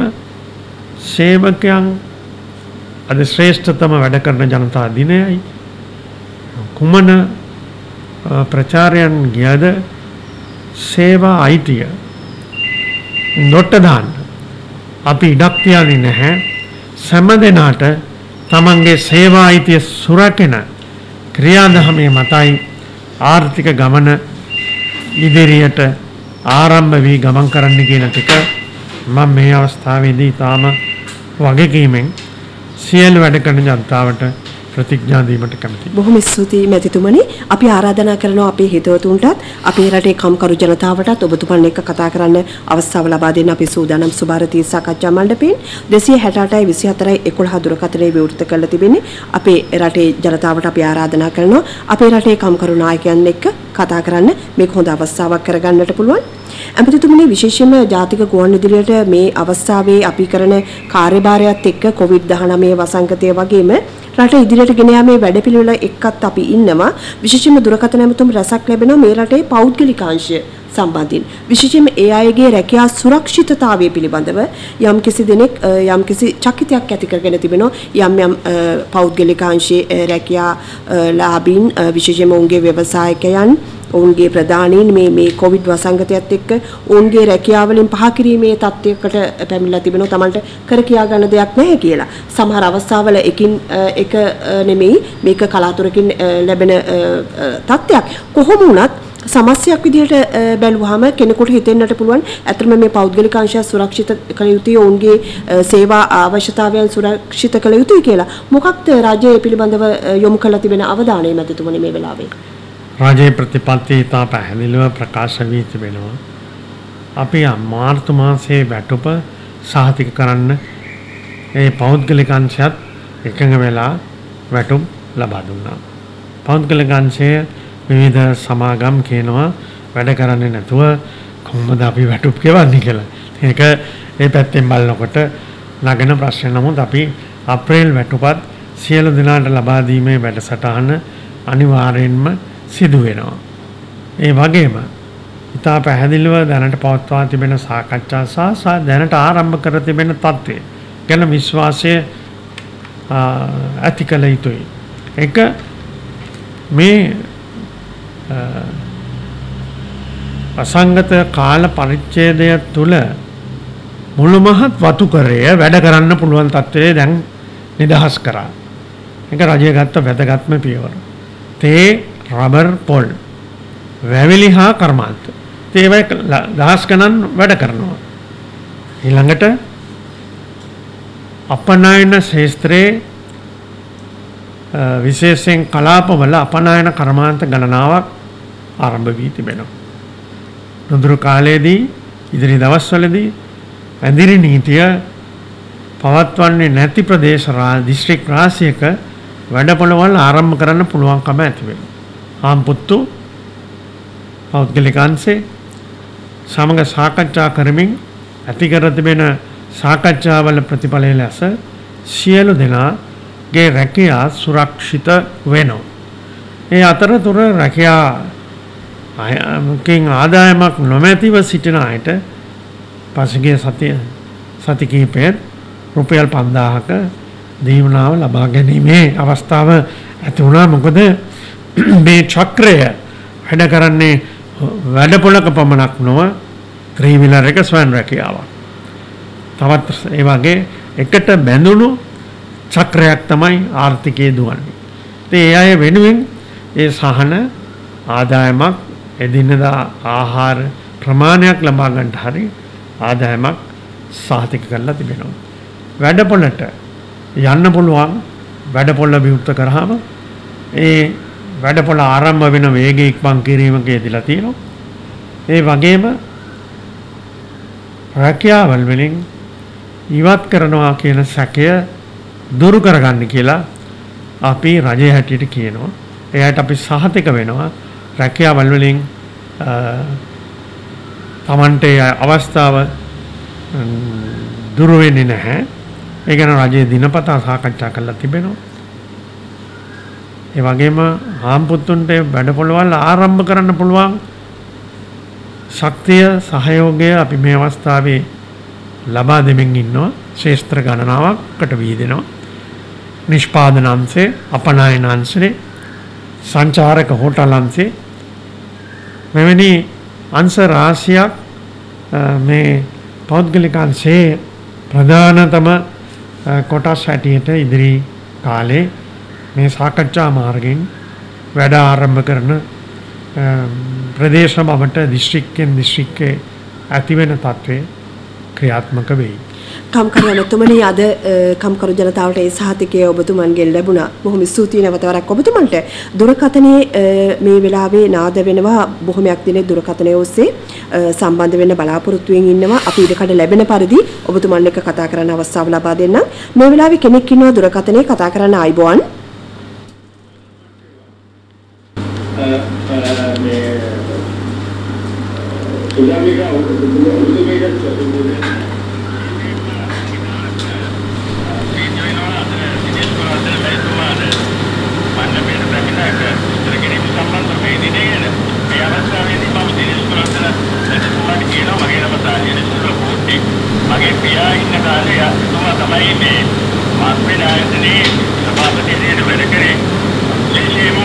සේවකයන් අද ශ්‍රේෂ්ඨතම වැඩ කරන ජනතා දිනයයි කුමන ප්‍රචාරයන් ගියද සේවා අයිතිය නොට දාන්න අපි ඉඩක් තියන්නේ නැහැ. සෑම දෙනාට තමන්ගේ සේවා අයිතිය සුරකින ක්‍රියාදාමයේ මතයි ආර්ථික ගමන ඉදිරියට ආරම්භ වී ගමන් කරන්න කියන ටික මම මේ අවස්ථාවේදී තාම වගකීමෙන් සියලු වැඩ කරන ජනතාවට ප්‍රතිඥා දීමට කැමතියි. බොහොම ස්තුතියි මැතිතුමනි. අපි ආරාධනා කරනවා අපේ හිතවතුන්ටත් අපේ රටේ කම්කරු ජනතාවටත් ඔබතුමන් එක්ක කතා කරන්න අවස්ථාව ලබා දෙන්න අපි සූදානම් සුභාරතී සාකච්ඡා මණ්ඩපයෙන් 268යි 24යි 11 දුරකථනයේ විවෘත කරලා තිබෙන්නේ. අපේ රටේ ජනතාවට අපි ආරාධනා කරනවා අපේ රටේ කම්කරු නායකයන් එක්ක කතා කරන්න මේක හොඳ අවස්ථාවක් කරගන්නට පුළුවන්. ඇමතිතුමනි විශේෂයෙන්ම ජාතික ගුවන්විදුලියට මේ අවස්ථාවේ අපි කරන කාර්යභාරයත් එක්ක COVID-19 වසංගතය වගේම රට ඉදිරියට ගෙන යාමේ වැඩපිළිවෙල එක්කත් අපි ඉන්නවා. විශේෂයෙන්ම දුරකථන ඇමතුම් රසක් ලැබෙනවා මේ රටේ පෞද්ගලික අංශය සම්බන්ධයෙන්. විශේෂයෙන්ම ඒ අයගේ රැකියා සුරක්ෂිතතාවය පිළිබඳව යම් කිසි දෙනෙක් යම් කිසි චකිතයක් ඇති කරගෙන තිබෙනවා. යම් පෞද්ගලික අංශයේ රැකියා ලාභීන් විශේෂයෙන්ම ඔවුන්ගේ ව්‍යවසායකයන් ඔවුන්ගේ ප්‍රධානීන් මේ කොවිඩ් වසංගතයත් එක්ක ඔවුන්ගේ රැකියාවලින් පහ කිරීමේ තත්ත්වයකට පැමිණලා තිබෙනවා. Tamanට කර කියා ගන්න දෙයක් නැහැ කියලා. සමහර අවස්ථාවල එකින් එක නෙමෙයි මේක කලාතුරකින් ලැබෙන තත්ත්වයක්. කොහොම වුණත් සමස්තයක් විදිහට බැලුවාම කෙනෙකුට හිතෙන්නට පුළුවන් අතරම මේ පෞද්ගලික අංශය සුරක්ෂිත කළ යුතුයි ඔවුන්ගේ සේවා අවශ්‍යතාවයන් සුරක්ෂිත කළ යුතුයි කියලා. මොකක්ද රාජ්‍යය පිළිබඳව යොමු කළ තිබෙන අවධානය මැතිතුමනි මේ වෙලාවේ? රාජ්‍ය ප්‍රතිපත්ති ඉතා පැහැදිලිව ප්‍රකාශ වී තිබෙනවා. අපි මාර්තු මාසයේ වැටුප සහතික කරන්න ඒ පෞද්ගලික අංශයත් එකඟ වෙලා වැටුප් ලබා දුන්නා. පෞද්ගලික අංශය විවිධ සමාගම් කියනවා වැඩ කරන්නේ නැතුව කොහොමද අපි වැටුප් ගෙවන්නේ කියලා. ඒක ඒ පැත්තෙන් බලනකොට නගන ප්‍රශ්න. නමුත් අපි අප්‍රේල් වැටුපත් සියලු දෙනාට ලබා දීමේ වැඩසටහන අනිවාර්යෙන්ම සිදු වෙනවා. ඒ වගේම ඉතා පැහැදිලිව දැනට පවත්වා තිබෙන සාකච්ඡා සහ දැනට ආරම්භ කර තිබෙන තත්ත්වය ගැන විශ්වාසය ඇති කළ යුතුයි. එක මේ අසංගත කාල පරිච්ඡේදය තුළ මුළුමහත් වතුකරය වැඩ කරන්න පුළුවන් තත්ත්වයේ දැන් නිදහස් කරා. ඒක රජය ගත්ත වැදගත්ම පියවර. තේ රබර් පොල් වැවිලි හා කර්මාන්ත ඒවයි දහස් ගණන් වැඩ කරනවා. ඊළඟට අපනයන ශේස්ත්‍රයේ විශේෂයෙන් කලාපවල අපනයන කර්මාන්ත ගණනාවක් ආරම්භ වී තිබෙනවා. නුදුරු කාලයේදී ඉදිරි දවස්වලදී ඇඳිරි නීතිය පවත්වන්නේ නැති ප්‍රදේශ දිස්ත්‍රික් රාශියක වැඩපොළවල් ආරම්භ කරන්න පුළුවන්කම ඇති වෙනවා. ආම්පුත්තු පෞද්ගලික අංශේ සමග සාකච්ඡා කරමින් ඇති කර තිබෙන සාකච්ඡාවල ප්‍රතිඵලය ලෙස සියලු දෙනාගේ රැකියා සුරක්ෂිත වෙනවා. ඒ අතරතුර රැකියාවකින් ආදායමක් නොමැතිව සිටින අයට පසුගිය සති කිහිපෙත් රුපියල් 5000ක දීවනාව ලබා ගැනීමේ අවස්ථාව ඇති වුණා. මොකද මේ චක්‍රය වැඩ කරන්නේ වැඩපොළක පමණක් නොව ත්‍රිවිලර් එක ස්වයං රැකියාවක්. තවත් ඒ වගේ එකට බැඳුණු චක්‍රයක් තමයි ආර්ථිකයේ දුවන්නේ. ඉතින් ඒ අය වෙනුවෙන් ඒ සහන ආදායමක් එදිනදා ආහාර ප්‍රමාණයක් ලබා ගන්නට හරි ආදායමක් සාහිතික කරලා තිබෙනවා. වැඩපොළට යන්න පුළුවන් වැඩපොළ විවෘත කරාම ඒ වැඩපොළ ආරම්භ වෙන වේගය ඉක්මන් කිරීමක යෙදලා තියෙනවා. ඒ වගේම රැකියාවල් වලින් ඉවත් කරනවා කියන සැකය දුරු කරගන්න කියලා අපි රජයේ හැටියට කියනවා. එයාට අපි සහතික වෙනවා රැකියාවල් වලින් තමන්ට අවස්ථාව දුරු වෙන්නේ නැහැ. ඒ ගැන රජයේ දිනපතා සාකච්ඡා කරලා තිබෙනවා. ඒ වගේම ආම්පුත්තුන්ට වැඩපොළවල් ආරම්භ කරන්න පුළුවන් ශක්තිය සහයෝගය අපි මේ අවස්ථාවේ ලබා දෙමින් ඉන්නවා. ශේෂ්ත්‍ර ගණනාවකට වීදෙනවා. නිෂ්පාදන අංශේ, අපනයන අංශේ, සංචාරක හෝටල් අංශේ මෙවැනි අංශ රාශියක් මේ පෞද්ගලික අංශේ ප්‍රධානතම කොටස් හැටියට ඉදිරි කාලේ මේ සාකච්ඡා මාර්ගයෙන් වැඩ ආරම්භ කරන ප්‍රදේශ බවට දිස්ත්‍රික්කෙන් දිස්ත්‍රික්කේ ඇතිවෙන තත්ත්වය ක්‍රියාත්මක වෙයි. කම්කරු ඇමතුමනි අද කම්කරු ජනතාවට ඒ සහතිකය ඔබතුමන්ගෙන් ලැබුණා. බොහොම ස්තුතියි නැවත වරක් ඔබතුමන්ට. දුරකථනයේ මේ වෙලාවේ නාද වෙනවා බොහොමයක් දිනේ දුරකථනය ඔස්සේ සම්බන්ධ වෙන්න බලාපොරොත්තු ඉන්නවා. අපි ඉඩකඩ ලැබෙන පරිදි ඔබතුමන් එක්ක කතා කරන්න අවස්ථාව ලබා දෙන්නම්. මේ වෙලාවේ කෙනෙක් ඉන්නවා දුරකථනයේ කතා කරන්න ආයිබෝන්. මගේ පියා ඉන්න කාලේ එතුමා තමයි මේ මාස්පෙඩ ආයතනයේ සභාපති විදිහට වැඩ කරේ. විශේෂයෙන්ම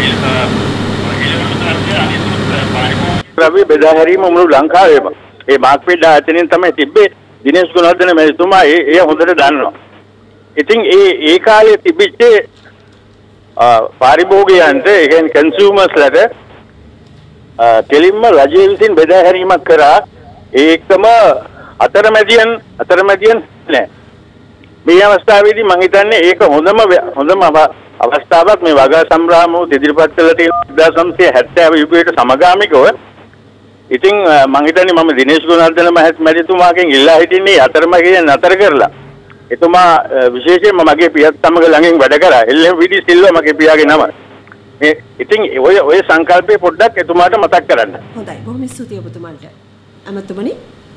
රවි බෙදා හැරීම මුළු ලංකාවේම ඒ මාස්පෙඩ ආයතනයෙන් තමයි තිබ්බේ. දිනේෂ් ගුණවර්ධන මැතිතුමා ඒ හොඳට දන්නවා. ඉතින් ඒ කාලේ තිබිච්ච පාරිභෝගිකයන්ට ඒ කියන්නේ කන්සියුමර්ස්ලට කෙලින්ම රජය විසින් බෙදා හැරීමක් කරා. ඒකම අතරමැදියන් නෑ. මේ අවස්ථාවේදී මම හිතන්නේ ඒක හොඳම අවස්ථාවක් මේ වගා සම්බ්‍රාම වූ ඉදිරිපත් කළ තියෙන 1970 යුගයට සමගාමිකව. ඉතින් මම හිතන්නේ මම දිනේෂ් ගුණවර්ධන මැතිතුමාගෙන් ඉල්ලා හිටින්නේ අතරමැදියන් නතර කරලා. එතුමා විශේෂයෙන්ම මගේ පියත් සමග ළඟින් වැඩ කරා. එල්.එම්.වී.ඩී. සිල්වා මගේ පියාගේ නම. ඉතින් ඔය සංකල්පය පොඩ්ඩක් එතුමාට මතක් කරන්න. හොඳයි. බොහොම ස්තුතියි ඔබතුමන්ට. අමතුමනි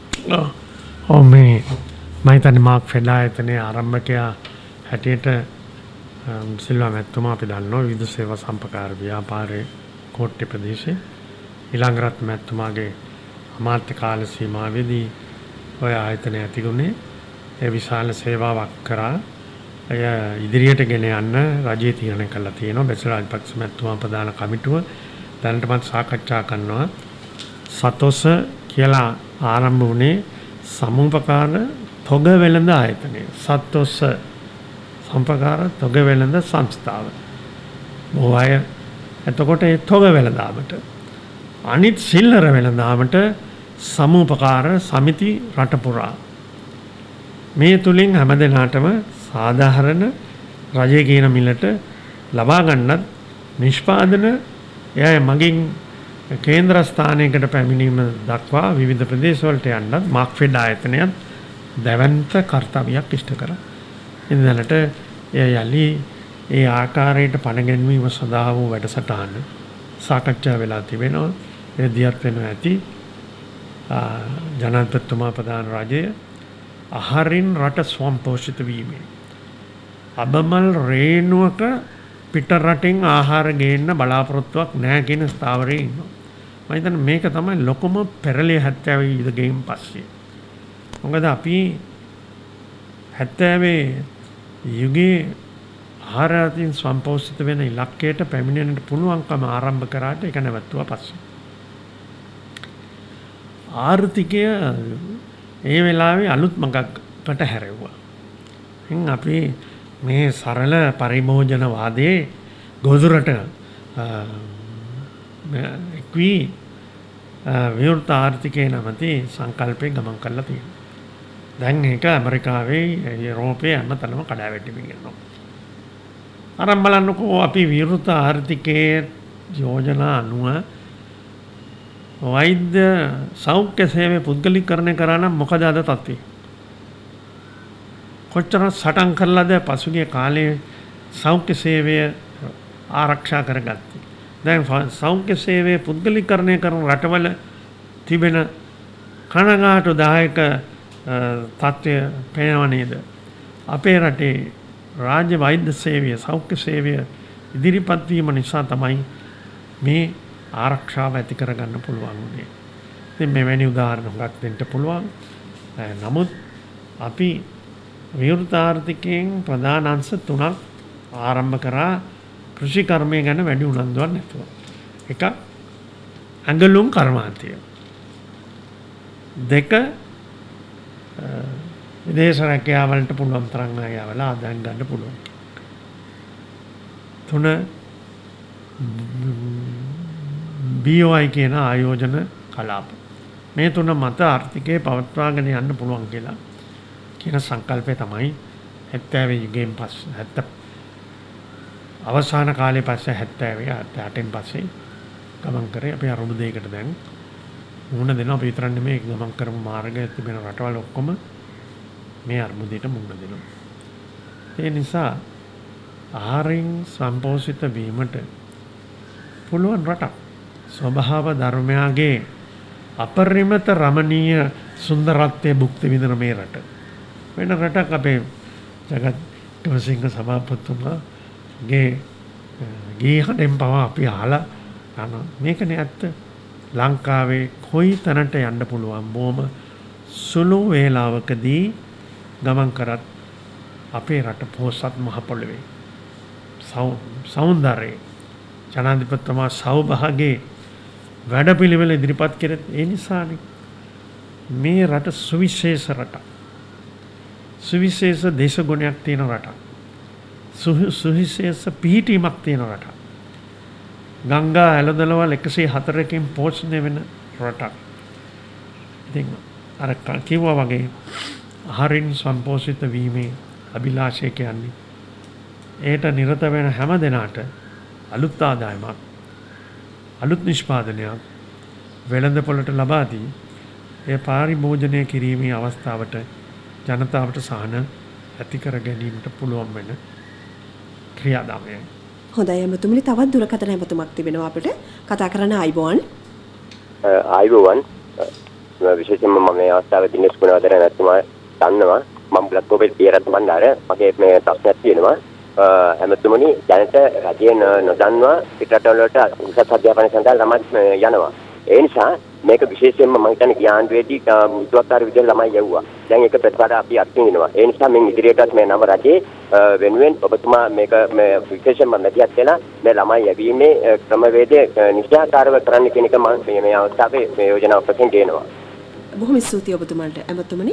මේ මම හිතන්නේ මාක් ෆෙඩ් ආයතනයේ ආරම්භකයා හැටියට සිල්වා මැතිතුමා අපි දන්නවා විවිධ සේවා සම්පකාර ව්‍යාපාරයේ කෝට්ටේ ප්‍රදේශයේ ඊළඟරත් මැතිතුමාගේ අමාත්‍ය කාල සීමාවේදී ඔය ආයතනය ඇතිුනේ ඒ විශාල සේවාවක් කරා එය ඉදිරියට ගෙන යන්න රජයේ තීරණය කළා තියෙනවා. බෙසර රාජපක්ෂ මැතිතුමා ප්‍රධාන කමිටුව දැනටමත් සාකච්ඡා කරනවා. සතොස කියලා ආරම්භ වුණේ සමුපකාර තොග වෙළඳ ආයතනය. සත්ොස්ස සම්පකාර තොග වෙළඳ සංස්ථාව. බොහෝ අය එතකොට ඒ තොග වෙළඳාමට අනිත් සිල්ලර වෙළඳාමට සමුපකාර සමිති රට පුරා. මේ තුලින් හැමදෙනාටම සාධාරණ රජයේ කියන මිලට ලබා ගන්නත් නිෂ්පාදන එය මගින් කේන්ද්‍ර ස්ථානයකට පැමිණීම දක්වා විවිධ ප්‍රදේශවලට යන්නත් මාක්ෆෙඩ් ආයතනයත් දැවැන්ත කර්තව්‍යයක් ඉෂ්ට කරා. ඉන්දලට එය යලි ඒ ආකාරයට පණ ගැන්වීම සඳහා වූ වැඩසටහන සාකච්ඡා වෙලා තිබෙනවා. ඒ දියත් වෙනවා ඇති ජනාධිපතිතුමා ප්‍රධාන රජය ආහාරින් රට ස්වයංපෝෂිත වීමෙන් අබමල් රේණුවක පිට රටින් ආහාර ගේන්න බලාපොරොත්තුවක් නැහැ කියන ස්ථාවරයේ ඉන්නවා. මම හිතන්නේ මේක තමයි ලොකුම පෙරළිය 70 ඉඳගෙන පස්සේ. මොකද අපි 70 යුගයේ ආහාරයෙන් සම්පෝෂිත වෙන ඉලක්කයට පැමිණෙන්නට පුළුවන්කම ආරම්භ කරාට ඒක නැවතුවා පස්සේ. ආර්ථිකය ඒ වෙලාවේ අලුත් මඟකට හැරෙව්වා. ඉතින් අපි මේ සරල පරිභෝජනවාදයේ ගොදුරට එක්වී විවෘත ආර්ථිකය නැමැති සංකල්පයෙන් ගමන් කරලා තියෙනවා. දැන් ඒක ඇමරිකාවේ යුරෝපයේ හැමතැනම කඩා වැටෙමින් යනවා. අරන් බලන්නකෝ අපි විවෘත ආර්ථිකයේ යෝජනා අනුව වෛද්‍ය සෞඛ්‍ය සේවය පුද්ගලිකරණය කරා නම් මොකද අද තත්ත්වය? කොච්චර සටන් කරලාද පසුගිය කාලේ සෞඛ්‍ය සේවය ආරක්ෂා කරගත්තේ. දැන් සෞඛ්‍ය සේවය පුද්ගලිකරණය කරන රටවල තිබෙන කනගාටුදායක තත්ත්වය පේනව නේද? අපේ රටේ රාජ්‍ය වෛද්‍ය සේවය සෞඛ්‍ය සේවය ඉදිරිපත් වීම නිසා තමයි මේ ආරක්ෂාව ඇති කරගන්න පුළුවන් වුණේ. ඉතින් මෙවැනි උදාහරණ හුඟක් දෙන්න පුළුවන්. නමුත් අපි විවෘත ආර්ථිකයෙන් ප්‍රධාන අංශ තුනක් ආරම්භ කරා කෘෂි කර්මය ගැන වැඩි උනන්දුවක් නැතුව. එකක් ඇඟලුම් කර්මාන්තය. දෙක විදේශ රැකියාවලට පුළුවන් තරම් අය යවලා ආදායම් ගන්න පුළුවන්. තුන BOI කියන ආයෝජන කලාප. මේ තුන මත ආර්ථිකය පවත්වාගෙන යන්න පුළුවන් කියලා කියන සංකල්පය තමයි 70 යුගයෙන් පස්සේ අවසාන කාලේ පස්සේ 70 පස්සේ ගමන් කරේ. අපි අරුමුදයකට දැන් මුහුණ දෙනවා. අපි විතරක් නෙමෙයි ගමන් කරමු මාර්ගයේ තිබෙන රටවල් ඔක්කොම මේ අරුමුදයට මුහුණ දෙනවා. ඒ නිසා ආහාරයෙන් සම්පෝෂිත වීමට පුළුවන් රටක් ස්වභාව ධර්මයාගේ අපරිමිත රමණීය සුන්දරත්වයේ භුක්ති විඳින මේ රට. වෙන රටක් අපේ ජගත් ගමසිංහ සභාපතිතුමාගේ ගීහඬෙන් පවා අපි අහලා යනවා. මේකනේ ඇත්ත. ලංකාවේ කොයි තැනට යන්න පුළුවන් බොහොම සුළු වේලාවකදී ගමන් කරත් අපේ රට පොහොසත් මහ පොළොවේ සෞන්දර්යය ජනාධිපතිතුමා සෞභාගයේ වැඩපිළිවෙල ඉදිරිපත් කෙරෙත් ඒ නිසානේ. මේ රට සුවිශේෂ රටක්. සුවිශේෂ දේශගුණයක් තියෙන රටක්. සුවිශේෂ පිහිටීමක් තියෙන රටක්. ගංගා ඇලදලවල් 104කින් පෝෂණය වෙන රටක්. ඉතින් අර කිව්වා වගේ ආහාරයෙන් සම්පෝෂිත වීමේ අභිලාෂය කියන්නේ ඒට නිරත වෙන හැම දෙනාට අලුත් ආදායමක් අලුත් නිෂ්පාදනයක් වෙළඳපොළට ලබා දී ඒ පරිභෝජනය කිරීමේ අවස්ථාවට ජනතාවට සහන ඇති කර ගැනීමට පුළුවන් වෙන ක්‍රියාදාමයයි. හොඳයි එමතුමනි, තවත් දුරකථන එමතුමක් තිබෙනවා අපිට කතා කරන්න. ආයිබෝන්. ආයිබෝන්. විශේෂයෙන්ම මම මේ අවස්ථාවේදී දිනේෂ් ගුණවර්ධන නැත්තුමා දන්නවා. මම බ්ලොග් පියරත් බණ්ඩාර. මගේ මේ ප්‍රශ්නයක් තියෙනවා. එමතුමනි, දැනට රජය නොදන්වා පිටරටවල වලට උසස් අධ්‍යාපනය සඳහා ළමයි යනවා. ඒ නිසා මේක විශේෂයෙන්ම මම හිතන්නේ ගිය ආණ්ඩුවේදී විද්‍යාකාර විදිහට ළමයි යවුවා. දැන් ඒක ප්‍රතිඵල අපි අත්විඳිනවා. ඒ නිසා මේ ඉදිරියටත් මේ නව රජේ වෙනුවෙන් ඔබතුමා මේක මේ විශේෂයෙන්ම මැදිහත් වෙලා මේ ළමයි යැවීමේ ක්‍රමවේදය නිශ්චයාකාරව කරන්න කියන එක මම මේ අවස්ථාවේ මේ යෝජනාව ප්‍රසිද්ධ කරනවා. බොහොම ස්තුතියි ඔබතුමාට. එමතුමනි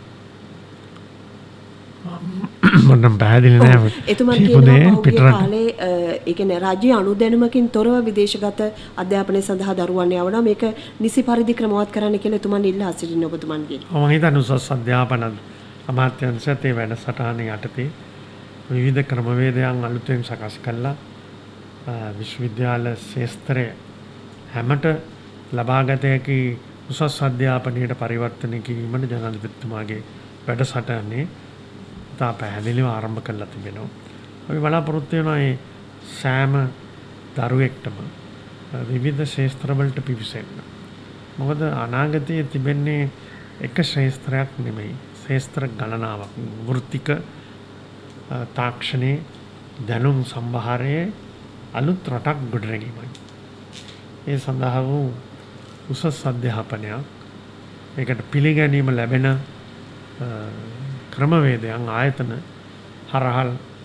මොනම් පැහැදිලි නෑ. එතුමා කියනවා පහුගිය කාලේ ඒ කියන්නේ රාජ්‍ය අනුදැනුමකින් තොරව විදේශගත අධ්‍යාපනය සඳහා දරුවන් යවනවා. මේක නිසි පරිදි ක්‍රමවත් කරන්න කියලා එතුමන් ඉල්ලා සිටින ඔබතුමන්ගේ. මම හිතන්නේ උසස් අධ්‍යාපන අමාත්‍යාංශයත් ඒ වැඩසටහන යටතේ විවිධ ක්‍රමවේදයන් අලුතෙන් සකස් කළා. විශ්වවිද්‍යාල ශාස්ත්‍රය හැමත ලබාගත හැකි උසස් අධ්‍යාපනයට පරිවර්තනය කිරීමට ජනාධිපතිතුමාගේ වැඩසටහනේ තා පැහැදිලිව ආරම්භ කරලා තිබෙනවා. අපි බලාපොරොත්තු වෙනවා මේ සෑම දරුවෙක්ටම විවිධ ශාස්ත්‍රවලට පිවිසෙන්න. මොකද අනාගතයේ තිබෙන්නේ එක ශාස්ත්‍රයක් නෙමෙයි. ශාස්ත්‍ර ගණනාවක්. වෘත්තික තාක්ෂණයේ දැනුම් සම්භාරයේ අලුත් රටක් ගොඩනැගීමයි. ඒ සඳහා වූ උසස් අධ්‍යාපනයක් ඒකට පිළිගැනීම ලැබෙන ක්‍රමවේදයන් ආයතන හරහා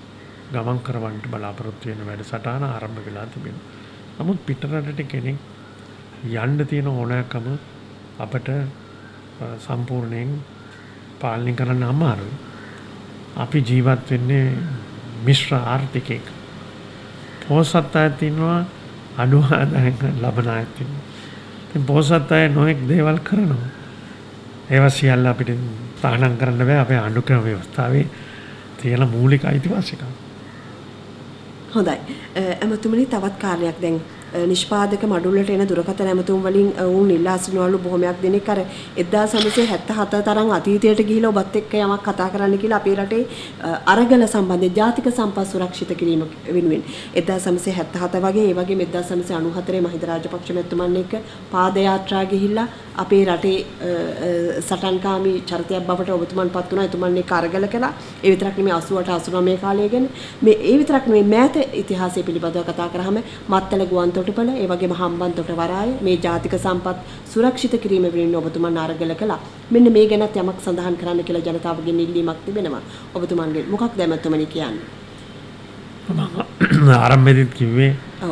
ගමන් කරවන්නට බලාපොරොත්තු වෙන වැඩසටහන ආරම්භ වෙලා තිබෙනවා. නමුත් පිටරටට කෙනෙක් යන්න තියෙන ඕනෑකම අපට සම්පූර්ණයෙන් පාලනය කරන්න අමාරුයි. අපි ජීවත් වෙන්නේ මිශ්‍ර ආර්ථිකයක. පොහොසත් අයත් ඉන්නවා, අඩු ආදායම් ලබන අයත් ඉන්නවා. ඉතින් පොහොසත් අය නොඑක් දේවල් කරනවා. ඒවා සියල්ල අපිට තහනම් කරන්න බෑ අපේ අනුක්‍රම ව්‍යවස්ථාවේ තියෙන මූලික අයිතිවාසිකම්. හොඳයි. ඇමතුමනි තවත් කාරණයක් දැන් නිෂ්පාදක මඩුල්ලට එන දුරකථන ඇමතුම් වලින් වුන් ඉල්ලා සිටිනවලු බොහොමයක් දෙනෙක් අර 1977 තරම් අතීතයට ගිහිලා ඔබත් එක්ක යමක් කතා කරන්න කියලා අපේ රටේ අරගල සම්බන්ධයෙන් ජාතික සම්පත් සුරක්ෂිත කිරීම වෙනුවෙන් 1977 වගේ ඒ වගේම 1994 මහින්ද රාජපක්ෂ මැතිතුමන් එක්ක පාද යාත්‍රා ගිහිල්ලා අපේ රටේ සටන්කාමී චරිතයක් බවට ඔබතුමන් පත් වුණා. එතුමන් එක්ක අරගල කළා. ඒ විතරක් නෙමෙයි 88 89 කාලය ගැන මේ ඒ විතරක් නෙමෙයි මෑත ඉතිහාසය පිළිබඳව කතා කරාම මත්තල ගුවන් තොටුපළ ඒ වගේම හම්බන්තොට වරාය මේ ජාතික සම්පත් සුරක්ෂිත කිරීම වෙනුවෙන් ඔබතුමන් අරගල කළා. මෙන්න මේ ගැනත් යමක් සඳහන් කරන්න කියලා ජනතාවගෙන් ඉල්ලීමක් තිබෙනවා. ඔබතුමන්ගේ මොකක්ද ඇමතුමනි කියන්නේ? ආරම්භයේදී කිව්වේ ඔව්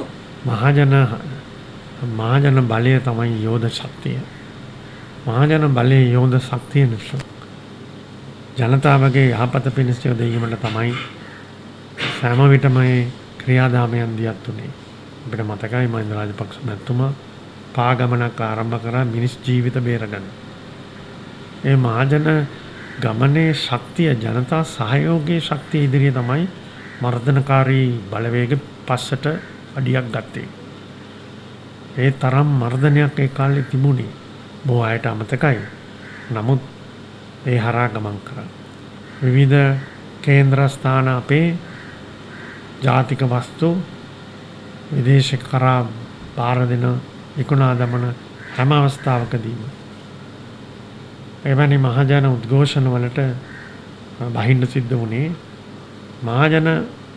මහජන බලය තමයි යෝධ ශක්තිය. මහජන බලයේ යෝධ ශක්තිය නිසා ජනතාවගේ යහපත පිණිස යොදීමට තමයි සෑම විටම ක්‍රියාදාමයන් දියත් උනේ. අපිට මතකයි මහින්ද රාජපක්ෂ මැතිතුමා පාගමනක් ආරම්භ කරා මිනිස් ජීවිත බේරගන්න. ඒ මහජන ගමනේ ශක්තිය ජනතා සහයෝගයේ ශක්තිය ඉදිරියේ තමයි මර්ධනකාරී බලවේග පස්සට අඩියක් ගත්තේ. ඒ තරම් මර්ධනයක් ඒ කාලේ තිබුණේ. බොහෝ අයට අමතකයි. නමුත් ඒ හරහා ගමන් කරා. විවිධ කේන්ද්‍රස්ථාන අපේ ජාතික වස්තු විදේශ කරා බාර දෙන විකුණා දමන හැම අවස්ථාවකදීම එවැනි මහජන උද්ඝෝෂණ වලට බහින්න සිද්ධ වුණේ මහජන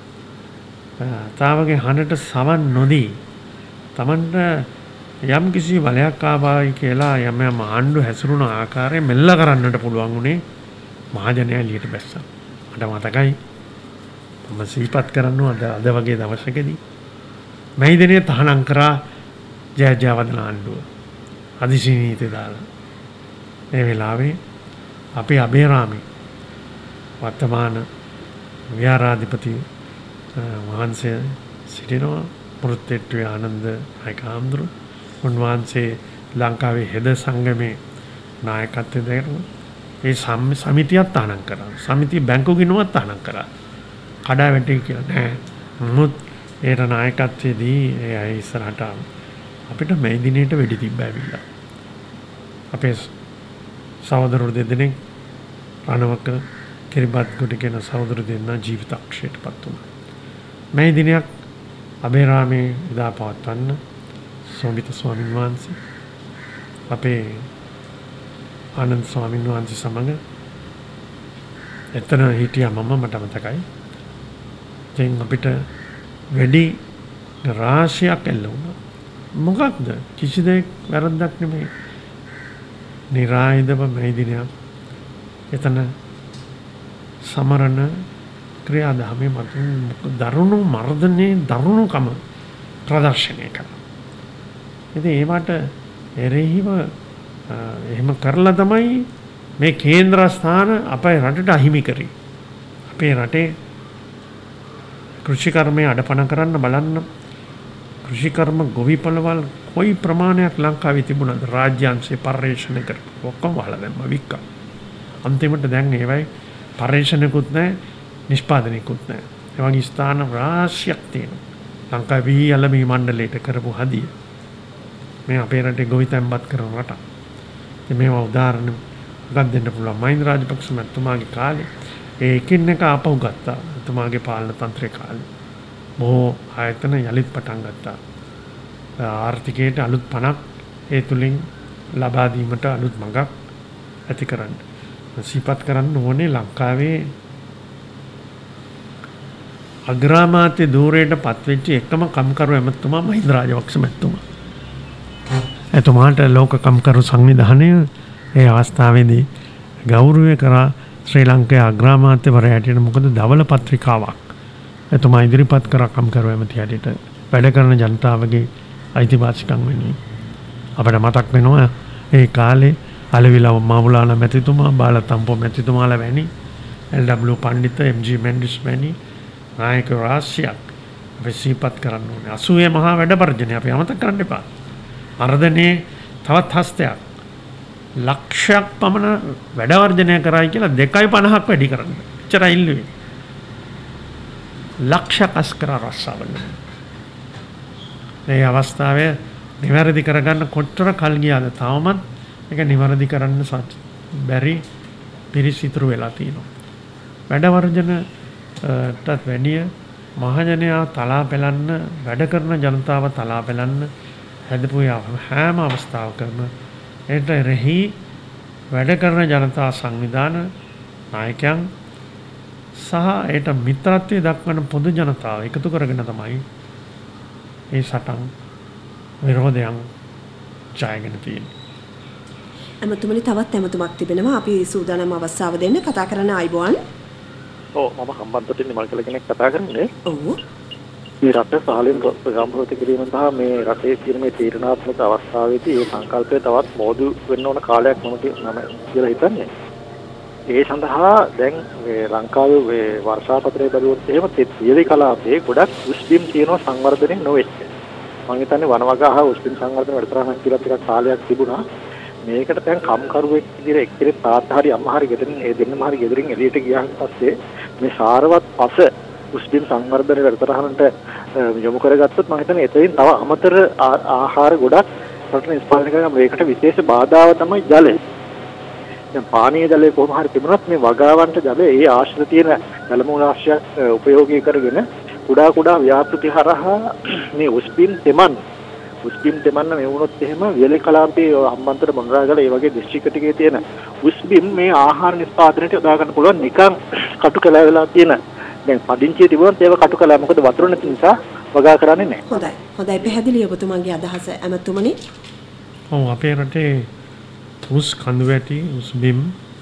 තාවගේ හඬට සවන් නොදී තමන්ට යම් කිසි බලයක් ආවයි කියලා යම් ආණ්ඩු හැසිරුණ ආකාරය මෙල්ල කරන්නට පුළුවන් වුණේ මහජනයා එළියට බැස්සා. මට මතකයි මම සිහිපත් කරනවා අද වගේ දවසකදී මේ දිනේ තහනම් කරා ජයජයවදන ආණ්ඩුව අදිසි නීති දාලා. ඒ වෙලාවේ අපි අබේරාමි වර්තමාන විහාරාධිපති වහන්සේ සිටිනවා මුරුත්තේට්ටුවේ ආනන්ද නායක හාමුදුරු. උන්වහන්සේ ලංකාවේ හෙද සංගමේ නායකත්වය දරනවා. ඒ සමිතියත් තහනම් කරා. සමිතිය බැංකු ගිණුමත් තහනම් කරා. කඩා වැටේ කියලා නෑ. නමුත් ඒට නායකත්වයේදී ඒ අය ඉස්සරහට අපිට මේ දිනේට වෙඩි තිබ්බ ඇවිල්ලා. අපේ සහෝදරවරු දෙදෙනෙක් රණවක කිරිබත්ගොඩ කියන සහෝදර දෙන්නා ජීවිතාක්ෂයටපත් වුණා. මේ දිනයක් අබේරාමේ උදා පවත්වන්න සෝමිත ස්වාමීන් වහන්සේ අපේ ආනන්ද ස්වාමීන් වහන්සේ සමග එතන හිටියා මම මට මතකයි. ඉතින් අපිට වැඩි රාශියක් එල්ල වුණා. මොකක්ද? කිසි දෙයක් වැරද්දක් නෙමෙයි. නිරායදව මේ දිනයක් එතන සමරණ ක්‍රියාදාමයේ මතින් දරුණු මර්ධනයේ දරුණුකම ප්‍රදර්ශනය කළා. ඉතින් ඒවට එරෙහිව එහෙම කරලා තමයි මේ කේන්ද්‍රස්ථාන අපේ රටට අහිමි කරේ. අපේ රටේ කෘෂිකර්මය අඩපණ කරන්න බලන්න කෘෂිකර්ම ගොවිපළවල් කොයි ප්‍රමාණයක් ලංකාවේ තිබුණාද රාජ්‍යාංශේ පර්යේෂණ කරපු ඔක්කොම වහලා දැම්මා වික්කා. අන්තිමට දැන් ඒවයි පර්යේෂණකුත් නැහැ නිෂ්පාදනයකුත් නැහැ. ඒ වගේ ස්ථාන රාශියක් තියෙනවා. ලංකාවේ ඊළමී මණ්ඩලයට කරපු හදිය. මේ අපේ රටේ ගොවිතැන්පත් කරන රට. ඉතින් මේවා උදාහරණ ගන්න දෙන්න පුළුවන්. මහින්ද රාජපක්ෂ මැතිතුමාගේ කාලේ ඒ එකින් එක ආපහු ගත්තා. එතුමාගේ පාලන තන්ත්‍රයේ කාලේ. බොහෝ ආයතන යලිත් පටන් ගත්තා. ආර්ථිකයට අලුත් පණක් ඒ තුලින් ලබා දීමට අලුත් මඟක් ඇති කරන්න. සිහිපත් කරන්න ඕනේ ලංකාවේ අග්‍රාමාත්‍ය ධූරයට පත්වෙච්ච එකම කම්කරු ඇමතුමා මහින්ද රාජපක්ෂ මැතිතුමා. එතුමාට ලෝක කම්කරු සංවිධානය ඒ අවස්ථාවේදී ගෞරවය කරා ශ්‍රී ලංකාවේ අග්‍රාමාත්‍යවරයාට. මොකද ධවල පත්‍රිකාවක් එතුමා ඉදිරිපත් කර කම්කරු ඇමති හැටියට වැඩ කරන ජනතාවගේ අයිතිවාසිකම් වෙනුවෙන්. අපිට මතක් වෙනවා ඒ කාලේ අලවිලා මාමුලාන මැතිතුමා, බාලතම්පෝ මැතිතුමාලා වැනි එල්.ඩබ්ලිව් පණ්ඩිත, එම්.ජී. මෙන්ඩිස් වැනි නායක රාශියක් අපි සිහිපත් කරන්න ඕනේ. 80 මහා වැඩ වර්ජනය අපි අමතක කරන්න එපා. අර්ධනයේ තවත් හස්තයක් ලක්ෂයක් පමණ වැඩ වර්ජනය කරයි කියලා 2.50ක් වැඩි කරන්න. එච්චරයි ඉල්ලුවේ. ලක්ෂ අස්කර රස්සාවල. මේ අවස්ථාවේ නිවැරදි කරගන්න කොච්චර කල් ගියාද? තාමත් ඒක නිවැරදි කරන්න බැරි පිරිසිතුරු වෙලා තියෙනවා. වැඩ වර්ජනටත් වැඩිය මහජනයා තලා පෙලන්න, වැඩ කරන ජනතාව තලා පෙලන්න හැදපු හැම අවස්ථාවකම ඒට රෙහි වැඩ කරන ජනතා සංවිධාන නායකයන් සහ ඒට මිත්‍රත්වයේ දක්වන පොදු ජනතාව එකතු කරගෙන තමයි මේ සටන් විරෝධයන් ජයගෙන තියෙන්නේ. ඇමතුමනි, තවත් ඇමතුමක් තිබෙනවා. අපි සූදානම් අවස්ථාව දෙන්න කතා කරන අයබෝන්. ඔව්, මම හම්බන්තොටින් නිමල්කල කෙනෙක් කතා කරන්නේ. ඔව්. මේ රට සාහලෙන් සම්පූර්ණ කිරීම සහ මේ රටේ තියෙන මේ තීරණාත්මක අවස්ථාවේදී මේ සංකල්පය තවත් මෝදු වෙන්න ඕන කාලයක් මම කියලා හිතන්නේ. ඒ සඳහා දැන් මේ ලංකාවේ මේ වර්ෂාපතරය බැලුවොත් එහෙම තෙත්විලි කලාපේ ගොඩක් උස්බිම් තියෙනවා සංවර්ධනය නොවෙච්ච. මම හිතන්නේ වනවගහ උස්බිම් සංවර්ධන වැඩසටහනක් කියලා ටිකක් කාලයක් තිබුණා. මේකට දැන් කම්කරුවෙක් විදිහට එක්කෙනෙක් තාත්තා හරි අම්මා හරි ගෙදරින් ඒ දෙන්නම හරි ගෙදරින් එළියට ගියාන් පස්සේ මේ සාරවත් පස උස්බිම් සංවර්ධන වැඩසටහනට යොමු කරගත්තොත් මම හිතන්නේ එතනින් තව අමතර ආහාර ගොඩක් රට නිෂ්පාදනය කරගන්න. මේකට විශේෂ බාධාව තමයි ජලය. දැන් පානීය ජලය කොහොම හරි තිබුණත් මේ වගාවන්ට ජලය ඒ ආශ්‍රිත තියෙන ජල මූලාශ්‍රයක් උපයෝගී කරගෙන කුඩා ව්‍යාපෘති හරහා මේ උස්බිම් තෙමන්න මේ වුණොත් එහෙම වියලි කලාපයේ හම්බන්තොට මොනරාගල ඒ වගේ දිස්ත්‍රික්ක ටිකේ තියෙන උස්බිම් මේ ආහාර නිෂ්පාදනයට යොදා ගන්න පුළුවන් නිකන් කටු කැලෑ වෙලා තියෙන. දැන් පදිංචිය තිබුණත් ඒව කටු කැලෑ මොකද වතුර නැති නිසා වගා කරන්නේ නැහැ. හොඳයි පැහැදිලි ඔබතුමන්ගේ අදහස ඇමතුමනි. ඔව්, අපේ රටේ උස් කඳුවැටි උස්බිම්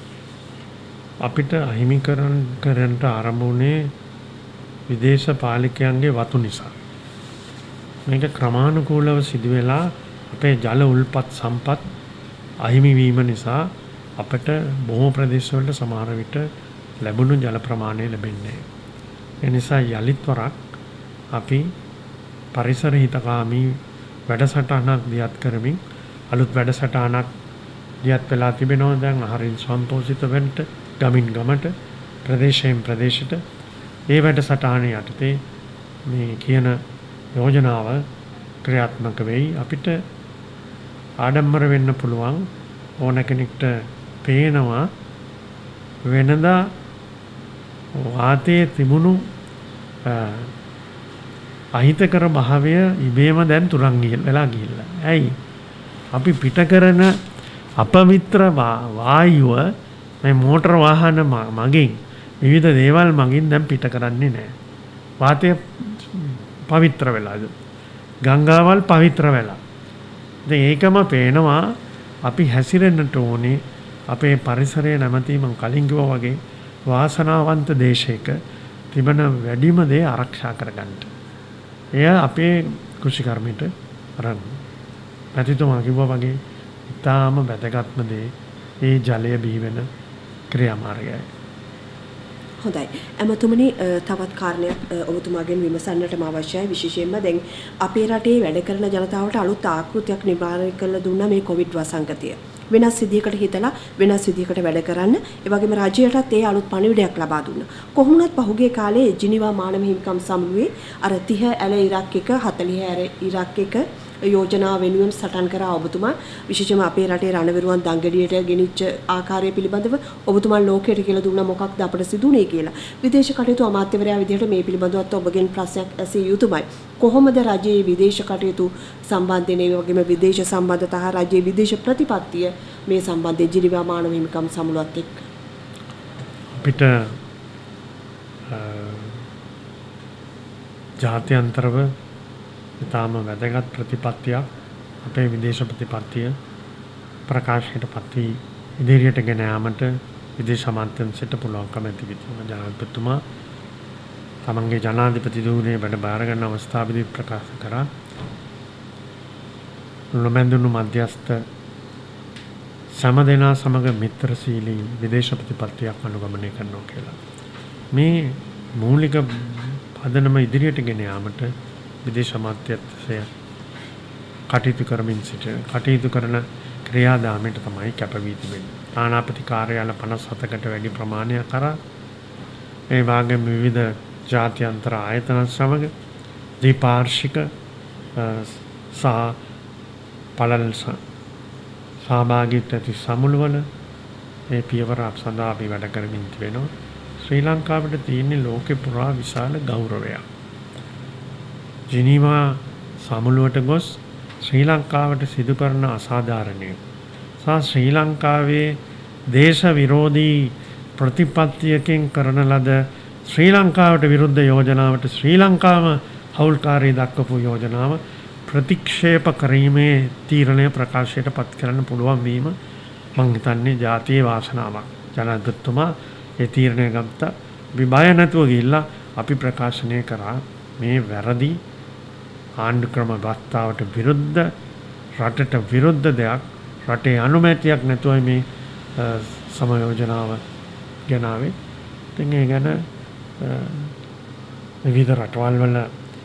අපිට අහිමි කරන්නට ආරම්භ වුණේ විදේශ පාලකයන්ගේ වතු නිසා. මේක ක්‍රමානුකූලව සිදු වෙලා අපේ ජල උල්පත් සම්පත් අහිමි වීම නිසා අපට බොහෝ ප්‍රදේශවල සමහර විට ලැබුණු ජල ප්‍රමාණය ලැබෙන්නේ. ඒ නිසා යලිත් වරක් අපි පරිසර හිතකාමී වැඩසටහනක් දියත් කරමින් අලුත් වැඩසටහනක් දියත් වෙලා තිබෙනවා. දැන් ආහාරින් සම්පෝෂිත වෙන්න ගමින් ගමට ප්‍රදේශයෙන් ප්‍රදේශයට ඒ වැඩසටහන යටතේ මේ කියන යෝජනාව ක්‍රියාත්මක වෙයි. අපිට ආඩම්බර වෙන්න පුළුවන්. ඕන කෙනෙක්ට පේනවා වෙනදා වාතයේ තිබුණු අහිතකර භාවය ඉබේම දැන් තුරන් වෙලා ගිහිල්ලා. ඇයි? අපි පිට කරන අපවිත්‍ර වායුව මේ මෝටර වාහන මගින් විවිධ දේවල් මගින් දැන් පිට කරන්නේ නැහැ. වාතය පවිත්‍ර වෙලාද? ගංගාවල් පවිත්‍ර වෙලා. දැන් ඒකම පේනවා අපි හැසිරෙන්නට ඕනේ අපේ පරිසරය නැමැති මම කලින් කිව්වා වගේ වාසනාවන්ත දේශයක තිබෙන වැඩිම දේ ආරක්ෂා කරගන්න. එය අපේ කෘෂිකර්මයට අරන් පැතිතුමා කිව්වා වගේ ඉතාම වැදගත්ම දේ ඒ ජලය බිහි වෙන ක්‍රියාමාර්ගයයි. හොඳයි. ඇමතුමනි, තවත් කාරණයක් ඔබතුමාගෙන් විමසන්නටම අවශ්‍යයි. විශේෂයෙන්ම දැන් අපේ රටේ වැඩ කරන ජනතාවට අලුත් ආකෘතියක් නිර්මාණය කළ දුන්නා මේ කොවිඩ් වසංගතය. වෙනස් විදියකට හිතලා වෙනස් විදියකට වැඩ කරන්න. ඒ වගේම රජයටත් ඒ අලුත් පණිවිඩයක් ලබා දුන්නා. කොහොමුණත් පහුගිය කාලේ ජිනීවා මානව හිමිකම් සමුළුවේ අර 30 ඇල ඉරක් එක 40 ඇර ඉරක් එක යෝජනාව වෙනුවෙන් සටන් කරා ඔබතුමා. විශේෂයෙන්ම අපේ රටේ රණවිරුවන් දංගඩියට ගෙනිච්ච ආකාරය පිළිබඳව ඔබතුමා ලෝකයට කියලා දුන්නා මොකක්ද අපට සිදුුනේ කියලා. විදේශ කටයුතු අමාත්‍යවරයා විදිහට මේ පිළිබඳවත් ඔබගෙන් ප්‍රශ්නයක් ඇසිය යුතුමයි. කොහොමද රජයේ විදේශ කටයුතු සම්බන්ධයෙන් ඒ වගේම විදේශ සම්බන්ධතා රජයේ විදේශ ප්‍රතිපත්තිය මේ සම්බන්ධයෙන් ජිනීවා මානව හිමිකම් සමුළුවත් එක්ක අපිට ජාත්‍යන්තරව ඉතාම වැදගත් ප්‍රතිපත්තියක් අපේ විදේශ ප්‍රතිපත්තිය ප්‍රකාශයට පත් වී ඉදිරියට ගෙන යාමට විදේශ අමාත්‍යාංශයට පුළුවන්කම ඇති වෙනවා. ජනාධිපතිතුමා තමන්ගේ ජනාධිපති ධූරයේ වැඩ බාර ගන්න අවස්ථාවේදී ප්‍රකාශ කරා නොමැඳුණු මධ්‍යස්ථ සම දෙනා සමග මිත්‍රශීලී විදේශ ප්‍රතිපත්තියක් අනුගමනය කරනවා කියලා. මේ මූලික පදනම ඉදිරියට ගෙන යාමට විදේශ අමාත්‍යාංශය කටයුතු කරන ක්‍රියාදාමයට තමයි කැපවී තිබෙන්නේ. තානාපති කාර්යාල 57කට වැඩි ප්‍රමාණයක් කරා ඒ වගේම විවිධ ජාත්‍යන්තර ආයතන සමග ද්විපාර්ශ්වික සහ පළල් සහභාගීත්වය ඇති සමුළුවල මේ පියවර සඳහා අපි වැඩ කරමින් තිබෙනවා. ශ්‍රී ලංකාවට තියෙන ලෝකේ පුරා විශාල ගෞරවයක්. ජිනීවා සමුළුවට ගොස් ශ්‍රී ලංකාවට සිදු කරන අසාධාරණය සහ ශ්‍රී ලංකාවේ දේශ විරෝධී ප්‍රතිපත්තියකින් කරන ලද ශ්‍රී ලංකාවට විරුද්ධ යෝජනාවට ශ්‍රී ලංකාව හවුල්කාරී දක්වපු යෝජනාව ප්‍රතික්ෂේප කිරීමේ තීරණය ප්‍රකාශයට පත් කරන්න පුළුවන් වීම මං හිතන්නේ ජාතියේ වාසනාවක්. ජනාධිපතිතුමා ඒ තීරණය ගත්තා. අපි බය නැතුව ගිහිල්ලා අපි ප්‍රකාශනය කරා මේ වැරදි ආණ්ඩු ක්‍රම ව්‍යවස්ථාවට විරුද්ධ රටට විරුද්ධ දෙයක් රටේ අනුමැතියක් නැතුවයි මේ සමයෝජනාව ගෙනාවේ. ඉතින් ඒ ගැන විවිධ රටවල් වල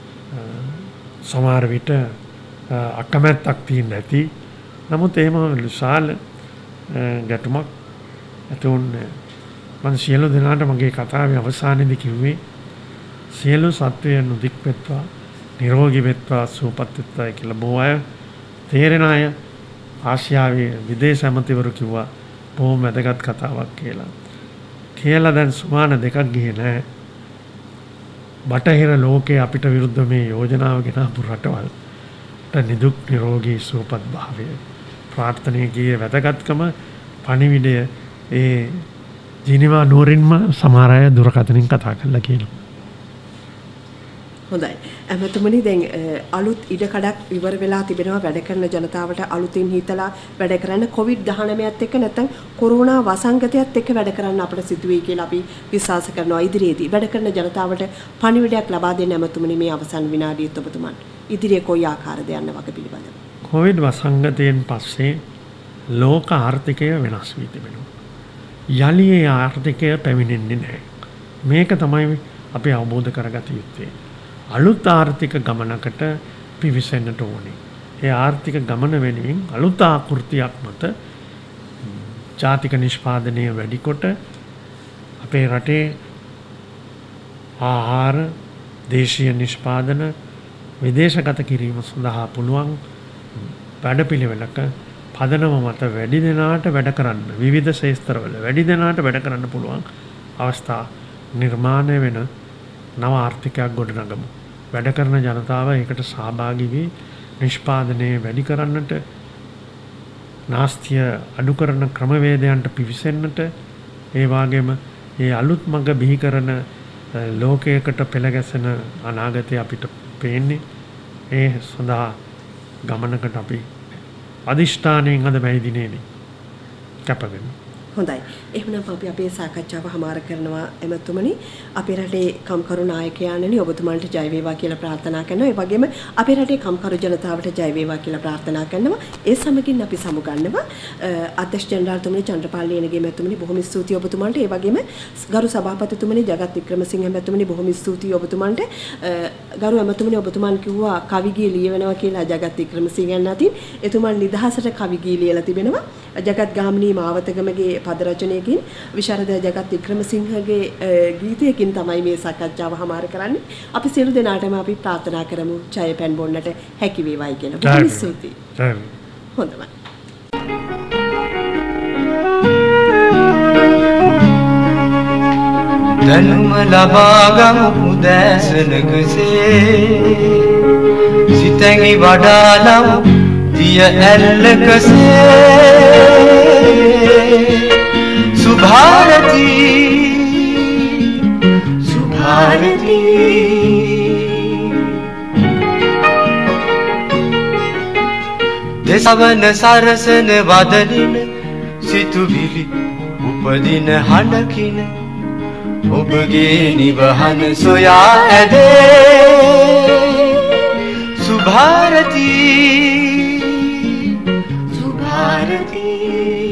සමහර විට අකමැත්තක් තියෙන්න ඇති. නමුත් එහෙම විශාල ගැටුමක් ඇති වුණේ. මම සියලු දෙනාට මගේ කතාවේ අවසානයේදී කිව්වේ සියලු සත්වයන් උදික් වෙත්වා නිරෝගී වෙත්වා සුවපත් වෙත්වා කියලා බොහෝ අය තේරෙන අය ආසියාවේ විදේශ ඇමතිවරු කිව්වා බොහොම වැදගත් කතාවක් කියලා දැන් සුමාන දෙකක් ගියේ නැහැ. බටහිර ලෝකයේ අපිට විරුද්ධ මේ යෝජනාව ගෙනාපු රටවල් නිදුක් නිරෝගී සුවපත් භාවය ප්‍රාර්ථනාවේ වැදගත්කම පණිවිඩය ඒ ජිනීවා නුවරින්ම සමහර අය දුරකථනින් කතා කරලා කියනවා. හොඳයි. ඇමතුමනි දැන් අලුත් ඉඩකඩක් ඉවර වෙලා තිබෙනවා වැඩ කරන ජනතාවට අලුතින් හිතලා වැඩ කරන්න COVID-19ත් එක්ක නැත්නම් කොරෝනා වසංගතයත් එක්ක වැඩ කරන්න අපිට සිදු වෙයි කියලා අපි විශ්වාස කරනවා. ඉදිරියේදී වැඩ කරන ජනතාවට පණිවිඩයක් ලබා දෙන්න ඇමතුමනි මේ අවසන් විනාඩියත් ඔබතුමන් ඉදිරියේ කොයි ආකාරද යන්න වගේ පිළිබඳව. COVID වසංගතයෙන් පස්සේ ලෝක ආර්ථිකය වෙනස් වී තිබෙනවා. යලි ඒ ආර්ථිකය පැමිණෙන්නේ නැහැ. මේක තමයි අපි අවබෝධ කරගත යුත්තේ. අලුත් ආර්ථික ගමනකට පිවිසෙන්නට ඕනේ. ඒ ආර්ථික ගමන වෙනුවෙන් අලුත් ආකෘතියක් මත ජාතික නිෂ්පාදනය වැඩිකොට අපේ රටේ ආහාර දේශීය නිෂ්පාදන විදේශගත කිරීම සඳහා පුළුවන් වැඩපිළිවෙලක පදනම මත වැඩි දෙනාට වැඩ කරන්න විවිධ ශේස්ත්‍රවල වැඩි දෙනාට වැඩ කරන්න පුළුවන් අවස්ථා නිර්මාණය වෙන නව ආර්ථිකයක් ගොඩනගමු. වැඩ කරන ජනතාව ඒකට සහභාගී වී නිෂ්පාදනය වැඩි කරන්නට නාස්තිය අඩු කරන ක්‍රමවේදයන්ට පිවිසෙන්නට ඒ වගේම ඒ අලුත් මඟ බිහි කරන ලෝකයකට පෙළ ගැසෙන අනාගතය අපිට පේන්නේ. ඒ සඳහා ගමනකට අපි අදිෂ්ඨානයෙන් අද මේ දිනේදී කැප වෙනවා. හොඳයි. එහෙනම් අපි අපේ සාකච්ඡාව හමාර කරනවා එමතුමනි. අපේ රටේ කම්කරු නායකයාණනි ඔබතුමන්ට ජය වේවා කියලා ප්‍රාර්ථනා කරනවා. ඒ වගේම අපේ රටේ කම්කරු ජනතාවට ජය වේවා කියලා ප්‍රාර්ථනා කරනවා. ඒ සමගින් අපි සමුගන්නවා. අධ්‍යක්ෂ ජෙනරාල්තුමනි චන්ද්‍රපාල් ලියනගේ මැතිතුමනි බොහොම ස්තුතියි ඔබතුමන්ට. ඒ වගේම ගරු සභාපතිතුමනි ජගත් වික්‍රමසිංහ මැතිතුමනි බොහොම ස්තුතියි ඔබතුමන්ට. ගරු එමතුමනි ඔබතුමන් කිව්වා කවි ගී ලියවෙනවා කියලා ජගත් වික්‍රමසිංහන් අතින්. එතුමන් නිදහසට කවි ගී ලියලා තිබෙනවා. ජගත් ගාමිණී මාවතගමගේ පද රචනයකින් විශාරද ජගත් වික්‍රමසිංහගේ ගීතයකින් තමයි මේ සාකච්ඡාව හමාර කරන්නේ. අපි සියලු දෙනාටම අපි ප්‍රාර්ථනා කරමු ජය පැන් බොන්නට හැකි වේවායි කියලා. බොහොම ස්තුතියි. හොඳයි. දැනුම ලබා ගමු උදෑසනකසේ සිතැඟි වඩාලමු දිය ඇල්ලකසේ सुभारती सुभारती देशवन सारसन वादलिन सितुविलि उपदिन हनकिन ඔබගේ නිවහන සොයා ඇදේ සුභාරතී සුභාරතී